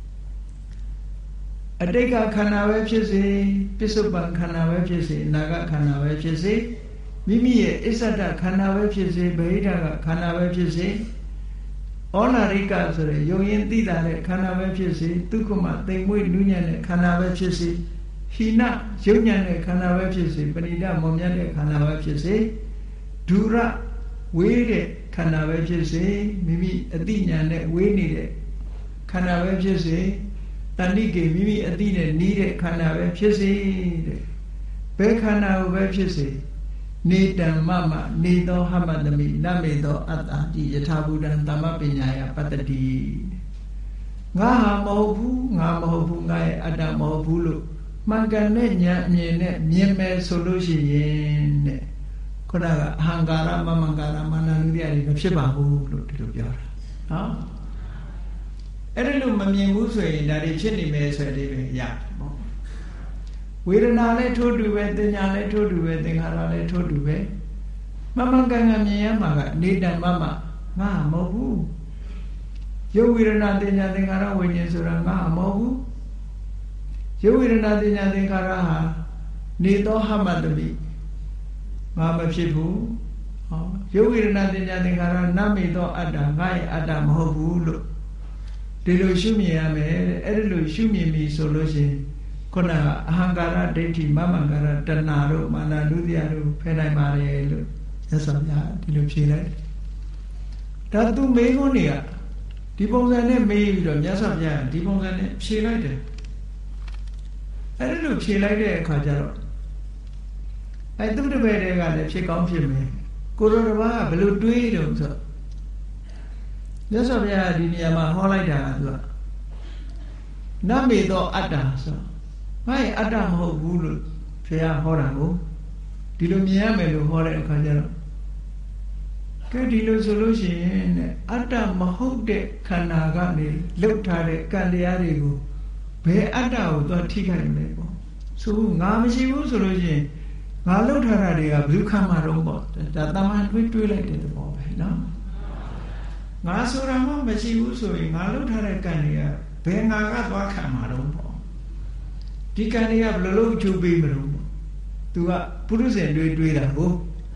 အတိတ်ကခန္ဓာပဲဖြစ်စေပစ္စုပန်ခန္ဓာပဲဖြစ်စေအနာဂတ်ခန္ဓာပဲဖြစ်စေမိမိရဲ့အစ္ဆဒခန္ဓာပဲဖြစ်စေဗဟိတကခန္ဓာပဲဖြစ်စေဩလာရိကဆိုရယ်ယုံရင်သိတာတဲ့ခန္ဓာပဲဖြစ်စေဒုက္ခမသိမ်မွေ့နုညံ့တဲ့ခန္ဓာပဲဖြစ်စေဟိနယုံညံ့တဲ့ခန္ဓာပဲဖြစ်စေပဏိဒမောမြတ်တဲ့ခန္ဓာပဲဖြစ်စေဒုရဝေးတဲ့ခန္ဓာပဲဖြစ်စေမိမိအတိညာနဲ့ဝေးနေတဲ့ခန္ဓာပဲဖြစ်စေတဏိကေမိမိအတိနဲ့နီးတဲ့ခန္ဓာပဲဖြစ်စေတဲ့ဘယ်ခန္ဓာကိုပဲဖြစ်စေနေတံမမနေသောဟမတမိနမေသောအတ္တတိယထာဘူတံသမ္မပညာယပတ္တိငါဟာမဟုတ်ဘူးငါမဟုတ်ဘူးငါရဲ့အတ္တမဟုတ်ဘူးလို့မှန်ကန်တဲ့ဉာဏ်အမြင်နဲ့မြင်မယ်ဆိုလို့ရှိရင်တဲ့ခုနကအဟံကာရမမံကာရမာနနုတ္တိယတွေမဖြစ်ပါဘူးလို့ဒီလိုပြောတာနော်အဲ့ဒါလို့မမြင်ဘူးဆိုရင်ဒါတွေဖြစ်နေမယ်ဆိုတဲ့ပဲရတယ်ပေါ့ဝေဒနာလည်းထိုးတူပဲသင်ညာလည်းထိုးတူပဲသင်္ခါရလည်းထိုးတူပဲမမကန်ကန်မြင်ရမှာကနေတံမမငါမဟုတ်ဘူးရုပ်ဝေဒနာသင်ညာသင်္ခါရဝိညာဉ်ဆိုတာငါမဟုတ်ဘူးရုပ်ဝေဒနာသင်ညာသင်္ခါရဟာနေသောဟမတမိငါမဖြစ်ဘူးဟောရုပ်ဝေဒနာသင်ညာသင်္ခါရနမေသောအတ္တငါရဲ့အတ္တမဟုတ်ဘူးလို့ဒီလိုရှုမြင်ရမယ်တဲ့အဲ့ဒီလိုရှုမြင်ပြီဆိုလို့ရှိရင်ခုနကအဟံကာရဒိဋ္ဌိမမံကာရတဏှာတို့မာနနုတ္တိယတို့ဖယ်နိုင်ပါတယ်လို့မြတ်စွာဘုရားဒီလိုဖြေလိုက်ဒါသူမေးခွန်းတွေကဒီပုံစံနဲ့မေးပြီးတော့မြတ်စွာဘုရားဒီပုံစံနဲ့ဖြေလိုက်တယ်အဲ့ဒီလိုဖြေလိုက်တဲ့အခါကျတော့အဲ့သူတပည့်တွေကလည်းဖြစ်ကောင်းဖြစ်မယ်ကိုရောတပါးကဘယ်လိုတွေးတုံဆိုမြတ်စွာဘုရားဒီနေရာမှာဟောလိုက်တာကသူကနမေသောအတ္တဆိုငါ့ရဲ့အတ္တမဟုတ်ဘူးလို့ဘုရားဟောတာကိုဒီလိုမြင်ရမယ်လို့ဟောတဲ့အခါကျတော့ကဲဒီလိုဆိုလို့ရှိရင်တဲ့အတ္တမဟုတ်တဲ့ခန္ဓာကနေလှုပ်ထားတဲ့ကံတရားတွေကိုဘယ်အတ္တကိုသွားထိခိုက်မလဲပေါ့ဆိုငါမရှိဘူးဆိုလို့ရှိရင်ငါလှုပ်ထားတာတွေကဘယ်သူခံမှာတော့ပေါ့ဒါတမန်တွေးလိုက်တဲ့သဘောပဲနော်ငါဆိုတာမှမရှိဘူးဆိုရင်ငါလှုပ်ထားတဲ့ကံတွေကဘယ်ငါကသွားခံမှာတော့ပေါ့ဒီကံတွေကဘယ်လိုလုပ်ချုပ်ပေးမလို့ပေါ့သူကပုရုษင်တွေးတာကို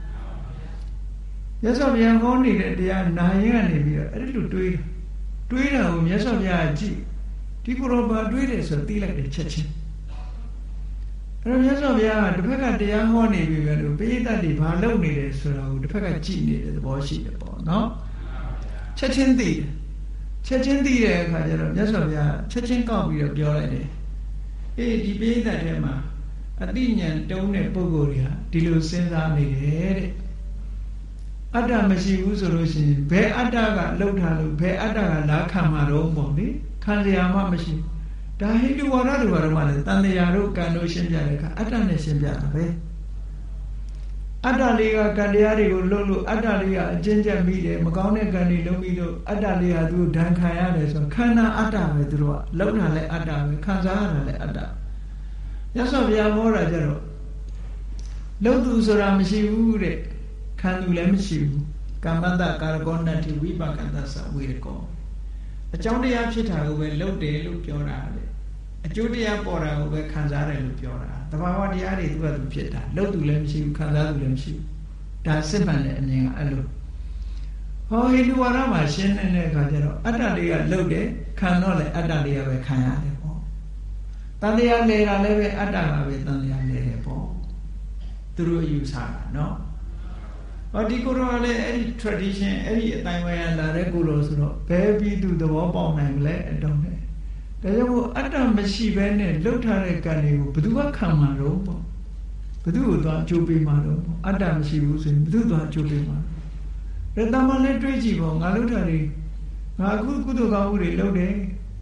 မြတ်စွာဘုရားဟောနေတဲ့တရားနာရင်ကနေပြီးတော့အဲ့ဒီလိုတွေးတာကိုမြတ်စွာဘုရားကြည့်ဒီကိုရောဘာတွေးတယ်ဆိုသိလိုက်တယ်ချက်ချင်းအဲ့တော့မြတ်စွာဘုရားကတစ်ဖက်ကတရားဟောနေပြီပဲလို့ပိဋကတ်တွေဘာလုပ်နေတယ်ဆိုတာကိုတစ်ဖက်ကကြည့်နေတဲ့သဘောရှိတယ်ပေါ့နော်ချက်ချင်းသိတဲ့အခါကျတော့မြတ်စွာဘုရားချက်ချင်းကောက်ပြီးတော့ပြောလိုက်တယ်ဒီပိဋကတ်ထဲမှာအတိညာဏ်တုံးတဲ့ပုဂ္ဂိုလ်တွေဟာဒီလိုစဉ်းစားနေတယ်တဲ့အတ္တမရှိဘူးဆိုလို့ရှိရင်ဘယ်အတ္တကလှုပ်ထားလို့ဘယ်အတ္တကလာခံမှာတော့ပေါ့လေခံစရာမှမရှိဒါဟိန္ဒူဝါဒတွေကတော့မှလည်းတန်တရားတို့ကံတို့ရှင်းပြတဲ့အခါအတ္တနဲ့ရှင်းပြတာပဲအတ္တလေးကကံတရားတွေကိုလှုပ်လို့အတ္တလေးကအကျဉ်းချက်မိတယ်မကောင်းတဲ့ကံတွေလုံးပြီးလို့အတ္တလေးဟာသူဒဏ်ခံရတယ်ဆိုခန္ဓာအတ္တပဲသူတို့ကလှုပ်တာလည်းအတ္တပဲခံစားရတာလည်းအတ္တမြတ်စွာဘုရားဟောတာကြတော့လှုပ်သူဆိုတာမရှိဘူးတဲ့ခံသူလည်းမရှိဘူးကမ္မတ္တကာရကောဏတ္တိဝိပါကတ္တသဝေရကောအကြောင်းတရားဖြစ်တာကိုပဲလှုပ်တယ်လို့ပြောတာလေအကျိုးတရားပေါ်တာကိုပဲခံစားတယ်လို့ပြောတာတဘာဝတရားတွေသူကသူဖြစ်တာလှုပ်သူလည်းမရှိဘူးခံစားသူလည်းမရှိဘူးဒါစစ်မှန်တဲ့အမြင်ကအဲ့လိုဟောဟိန္ဒူဝါဒမှာရှင်းနေတဲ့အခါကျတော့အတ္တတွေကလှုပ်တယ်ခံတော့လည်းအတ္တတွေကပဲခံရတယ်ပေါ့တန်တရားလဲတာလည်းပဲအတ္တကပဲတန်တရားလဲတယ်ပေါ့သူတို့အယူဆတာနော်ဟောဒီကိုရောလည်းအဲ့ဒီ tradition အဲ့ဒီအတိုင်းဝိုင်းလာတဲ့ကိုရောဆိုတော့ဘယ်ပြီးသူသဘောပေါက်နိုင်လဲအတုံးနဲ့ဒါကြောင့်မို့အတ္တမရှိဘဲနဲ့လှုပ်ထားတဲ့ကံတွေကိုဘယ်သူကခံမှာတော့ပေါ့ဘယ်သူကိုသွားအကျိုးပေးမှာတော့ပေါ့အတ္တမရှိဘူးဆိုရင်ဘယ်သူသွားအကျိုးပေးမှာလဲဒါမှလည်းတွေးကြည့်ပေါ့ငါလှုပ်ထားတယ်ငါအခုကုသိုလ်ကောင်းမှုတွေလုပ်တယ်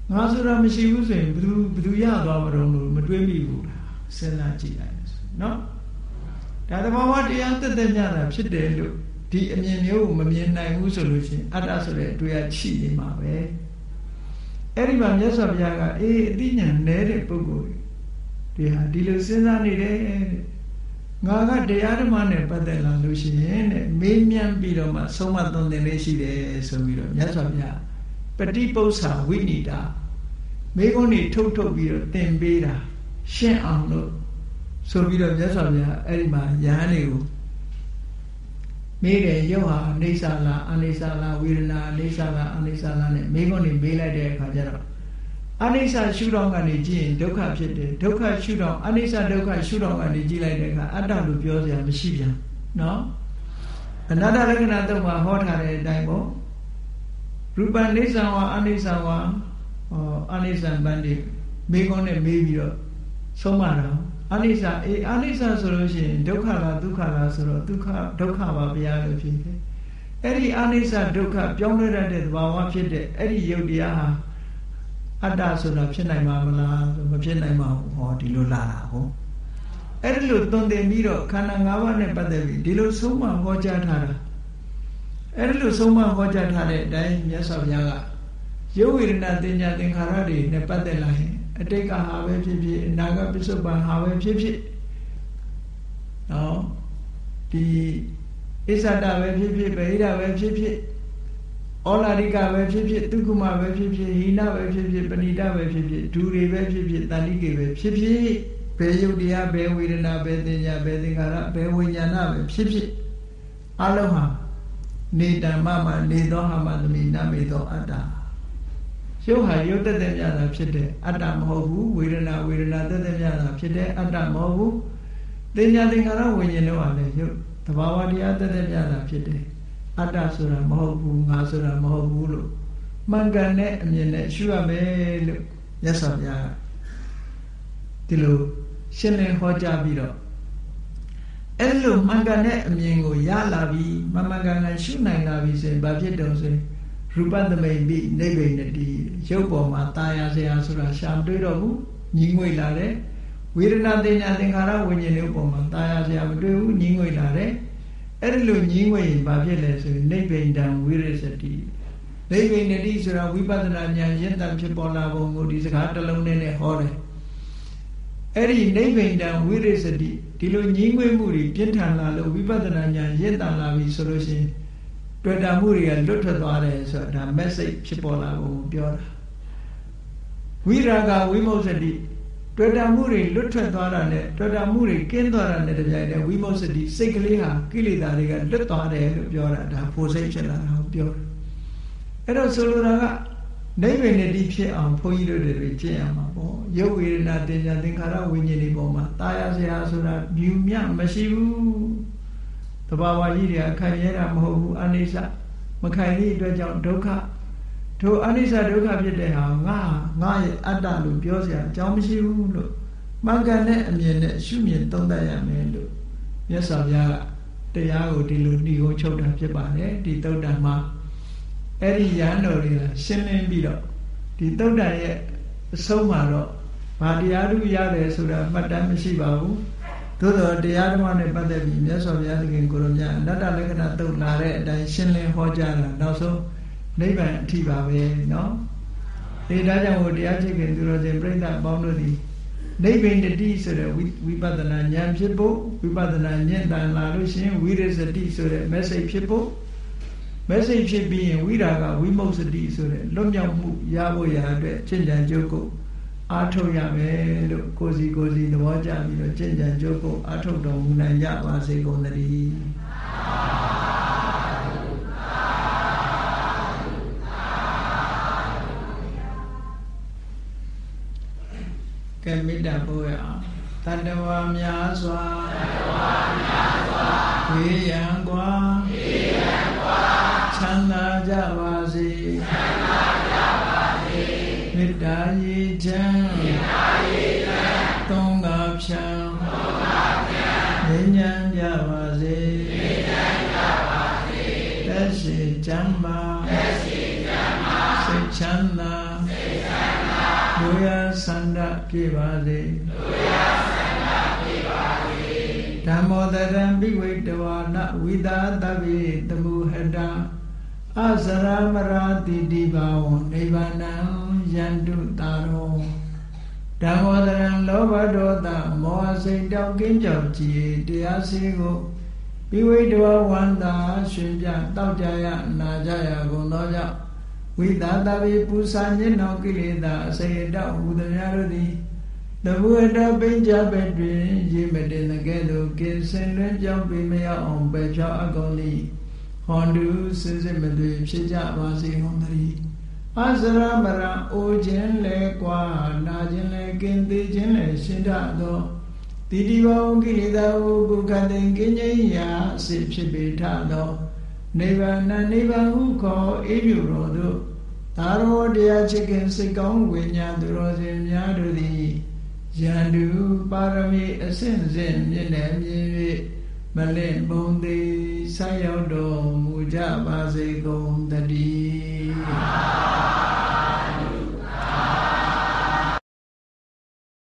ငါဆိုတာမရှိဘူးဆိုရင်ဘယ်သူရသွားမလို့မတွေးမိဘူးလားစဉ်းစားကြည့်လိုက်နော်ဒါသဘာဝတရားတက်တက်ညတာဖြစ်တယ်လို့ဒီအမြင်မျိုးကိုမမြင်နိုင်ဘူးဆိုလို့ရှိရင်အတ္တဆိုတဲ့အတွေ့အထိနေမှာပဲအဲ့ဒီမှာမြတ်စွာဘုရားကအေးအသိဉာဏ်နည်းတဲ့ပုဂ္ဂိုလ်ဒီဟာဒီလိုစဉ်းစားနေတယ်ငါကတရားဓမ္မနဲ့ပတ်သက်လာလို့ရှိရင်တဲ့မေးမြန်းပြီးတော့မှဆုံးမသွန်သင်လေးရှိတယ်ဆိုပြီးတော့မြတ်စွာဘုရားပฏิပု္ပ္ပာဝိနိတာမေးခွန်းတွေထုတ်ပြီးတော့သင်ပေးတာရှင်းအောင်လို့ဆိုပြီးတော့မြတ်စွာဘုရားအဲ့ဒီမှာယဟန်တွေကိုမေးတယ်ရုပ်ဟာအိဋ္ဌာလားအနိစ္စလားဝေဒနာအိဋ္ဌာလားအနိစ္စလားနဲ့မေးခွန်းတွေမေးလိုက်တဲ့အခါကျတော့အနိစ္စရှုထောင့်ကနေကြည့်ရင်ဒုက္ခဖြစ်တယ်ဒုက္ခရှုထောင့်အနိစ္စဒုက္ခရှုထောင့်ကနေကြည့်လိုက်တဲ့အခါအတ္တလို့ပြောစရာမရှိပြန်နော်အနတ္တလက္ခဏာသုံးပါဟောထားတဲ့အတိုင်းပေါ့ရူပနိစ္စဝအနိစ္စဝအနိစ္စပန္တိမေးခွန်းနဲ့မေးပြီးတော့ဆုံးမတာအနိစ္စအနိစ္စဆိုလို့ရှိရင်ဒုက္ခလားဒုက္ခလားဆိုတော့ဒုက္ခပါဗျာလို့ဖြစ်တယ်အဲ့ဒီအနိစ္စဒုက္ခပြောင်းလဲတတ်တဲ့သဘာဝဖြစ်တဲ့အဲ့ဒီယုတ်တရားဟာအတ္တဆိုတာဖြစ်နိုင်မှာမလားမဖြစ်နိုင်ပါဘူးဟောဒီလိုလာတာဟုတ်အဲ့ဒီလိုသွန်သင်ပြီးတော့ခန္ဓာ၅ပါးနဲ့ပတ်သက်ပြီးဒီလိုဆုံးမဟောကြားထားတာအဲ့ဒီလိုဆုံးမဟောကြားထားတဲ့အတိုင်းမြတ်စွာဘုရားကရုပ်ဝေဒနာသင်ညာသင်္ခါရတွေနဲ့ပတ်သက်လာရင်အတိတ်ကဟာပဲဖြစ်ဖြစ်အနာဂတ်ပစ္စုပန်ဟာပဲဖြစ်ဖြစ်နော်ဒီအစ္ဆဒပဲဖြစ်ဖြစ်ဗဟိတပဲဖြစ်ဖြစ်ဩလာရိကပဲဖြစ်ဖြစ်ဒုက္ခမပဲဖြစ်ဖြစ်ဟိနပဲဖြစ်ဖြစ်ပဏိတပဲဖြစ်ဖြစ်ဒူတွေပဲဖြစ်ဖြစ်တဏှိကေပဲဖြစ်ဖြစ်ဘယ်ယုတ်တရားဘယ်ဝေဒနာဘယ်သင်ညာဘယ်သင်္ခါရဘယ်ဝိညာဏပဲဖြစ်ဖြစ်အလုံးဟာနေတ္တမမနေသောဟမသမိနမေသောအတ္တရုပ်ဟာရုပ်တက်တဲ့မြတ်တာဖြစ်တဲ့အတ္တမဟုတ်ဘူးဝေဒနာတက်တဲ့မြတ်တာဖြစ်တဲ့အတ္တမဟုတ်ဘူးသင်ညာသင်္ခါရဝိညာဉ်တို့ဟာလည်းရုပ်သဘာဝတရားတက်တဲ့မြတ်တာဖြစ်တယ်အတ္တဆိုတာမဟုတ်ဘူးငါဆိုတာမဟုတ်ဘူးလို့မှန်ကန်တဲ့အမြင်နဲ့ရှုရမယ်လို့မြတ်စွာဘုရားဒီလိုရှင်းလင်းဟောကြားပြီးတော့အဲ့လိုမှန်ကန်တဲ့အမြင်ကိုရလာပြီးမှန်ကန်ရှုနိုင်လာပြီဆိုရင်ဘာဖြစ်တုံးဆိုရင်ရူပသမိန်ပိနိဗ္ဗိနတိရုပ်ပေါ်မှာตายရစရာဆိုတာရှာမတွေ့တော့ဘူးညီငွေလာတယ်ဝေဒနာတင်ညာသင်္ခါရဝိညာဉ်တွေပေါ်မှာตายရစရာမတွေ့ဘူးညီငွေလာတယ်အဲ့ဒီလိုညီငွေရင်ဘာဖြစ်လဲဆိုရင်နိဗ္ဗိတံဝိရစတိနိဗ္ဗိနတိဆိုတာဝိပဿနာဉာဏ်ရင့်တန်ဖြစ်ပေါ်လာပုံကိုဒီစကားတစ်လုံးနဲ့ဟောတယ်အဲ့ဒီနိဗ္ဗိတံဝိရစတိဒီလိုညီငွေမှုတွေပြင်းထန်လာလို့ဝိပဿနာဉာဏ်ရင့်တန်လာပြီဆိုလို့ရှိရင်တွေ့တာမှုတွေကလွတ်ထွက်သွားတယ်ဆိုတာဒါ message ဖြစ်ပေါ်လာပုံကိုပြောတာဝိရာဂဝိမုစ္စတိတွေ့တာမှုတွေလွတ်ထွက်သွားတာနဲ့တွေ့တာမှုတွေကင်းသွားတာနဲ့တပြိုင်တည်းဝိမုစ္စတိစိတ်ကလေးဟာကိလေသာတွေကလွတ်သွားတယ်လို့ပြောတာဒါဖို့စိတ်ဖြစ်လာတာကိုပြောတယ်အဲ့တော့ဆိုလိုတာကနိဗ္ဗာန်တည်းဖြစ်အောင်ဘုန်းကြီးတို့တွေကျင့်ရမှာပေါ့ရုပ်ဝေဒနာသင်ညာသင်္ခါရဝိညာဉ်တွေပေါ်မှာတာယာစရာဆိုတာမြူမြမရှိဘူးသဘာဝကြီးတွေကခံရတာမဟုတ်ဘူးအနိစ္စမခံရတဲ့အတွက်ကြောင့်ဒုက္ခတို့အနိစ္စဒုက္ခဖြစ်တဲ့ဟာငါရဲ့အတ္တလို့ပြောစရာအကြောင်းမရှိဘူးလို့မှန်ကန်တဲ့အမြင်နဲ့ရှုမြင်သုံးသပ်ရမယ်လို့မြတ်စွာဘုရားကတရားကိုဒီလိုနှီးဟုံးချုပ်တာဖြစ်ပါတယ်ဒီသုတ်တံမှာအဲ့ဒီရဟန်းတော်တွေကရှင်းလင်းပြီးတော့ဒီသုတ်တံရဲ့အဆုံးမှာတော့ဘာတရားဓုရတယ်ဆိုတာမှတ်တမ်းမရှိပါဘူးသို့တော်တရားဓမ္မနဲ့ပတ်သက်ပြီးမြတ်စွာဘုရားသခင်ကိုရောမြတ်အနတ္တလက္ခဏာသုတ်လာတဲ့အတိုင်းရှင်းလင်းဟောကြားတာနောက်ဆုံးနိဗ္ဗာန်အထိပါပဲเนาะဒီဒါကြောင့်ဟိုတရားချစ်ခင်သူတော်စင်ပြိဿအပေါင်းတို့ဒီနိဗ္ဗာန်တတိဆိုတဲ့ဝိပဿနာဉာဏ်ဖြစ်ဖို့ဝိပဿနာဉာဏ်တန်လာလို့ရှိရင်ဝိရစတိဆိုတဲ့ message ဖြစ်ဖို့ message ဖြစ်ပြီးရင်ဝိရာဂဝိမုစ္စတိဆိုတဲ့လွတ်မြောက်မှုရဖို့ရာအတွက်ကျင့်ကြံကြိုးကိုအားထုတ်ရမယ်လို့ကိုစီသဘောကျပြီးတော့ကျင့်ကြံကြိုးကိုအားထုတ်တော်မူနိုင်ကြပါစေကုန်သတည်းကဲမေတ္တာပို့ရအောင်တတ္တဝါများစွာဝေယံကွာချမ်းသာကြပါစေမေတ္တာရေချမ်းသုံးငါဖြံငြိမ်းချမ်းကြပါစေသက်ရှိချမ်းသာစိတ်ချမ်းသာလူရဆန္ဒပြေပါစေဓမ္မောတရံပိဝိတဝါနဝိသာတဗ္ဗေတမုဟတံအစရမရာတိတိဘာဝနိဗ္ဗာနံယန္တုတာရောဓမ္မောတရံလောဘဒေါသမောဟစိတ်တောက်ကင်းကြောက်ကြည်တရားစီကိုပိဝိတဝါဝန္တာရှင်ပြတောက်ကြရနာကြရကုန်သောကြောင့်ဝိသာတဗ္ဗေပူဇာညင်တော်ကိလေသာအစေတောက်ဟူသည်များတို့သည်တဘုဒ္ဓပိဉ္စပဲတွင်ရေမတင်တဲ့ကဲ့သို့ကိစင်လွင်ကြောင်းပြီးမရောက်အောင်ပယ်ဖြောက်အကုန်သည်ဟောတုစစ်စစ်မသွေဖြစ်ကြပါစေကုန်သတည်းအစရမရအိုခြင်းလဲကွာနာခြင်းလဲကင်းသေးခြင်းလဲရှင်းထသောတိတိဘောကိလေသာဟုပုခတိကင်းငြိမ်းရာအစစ်ဖြစ်ပေထသောနိဗ္ဗာန်နိဗ္ဗာန်ဟုခေါ်အေးမြူတော်သို့သာရောတရားချစ်ခင်စိတ်ကောင်းဝိညာဉ်သူတော်စင်များတို့သည်ယန္တုပါရမီအစဉ်စဉ်မြင့်နေမြင်၍မလင့်ပုံသည်ဆက်ရောက်တော်မူကြပါစေကုန်သတည်း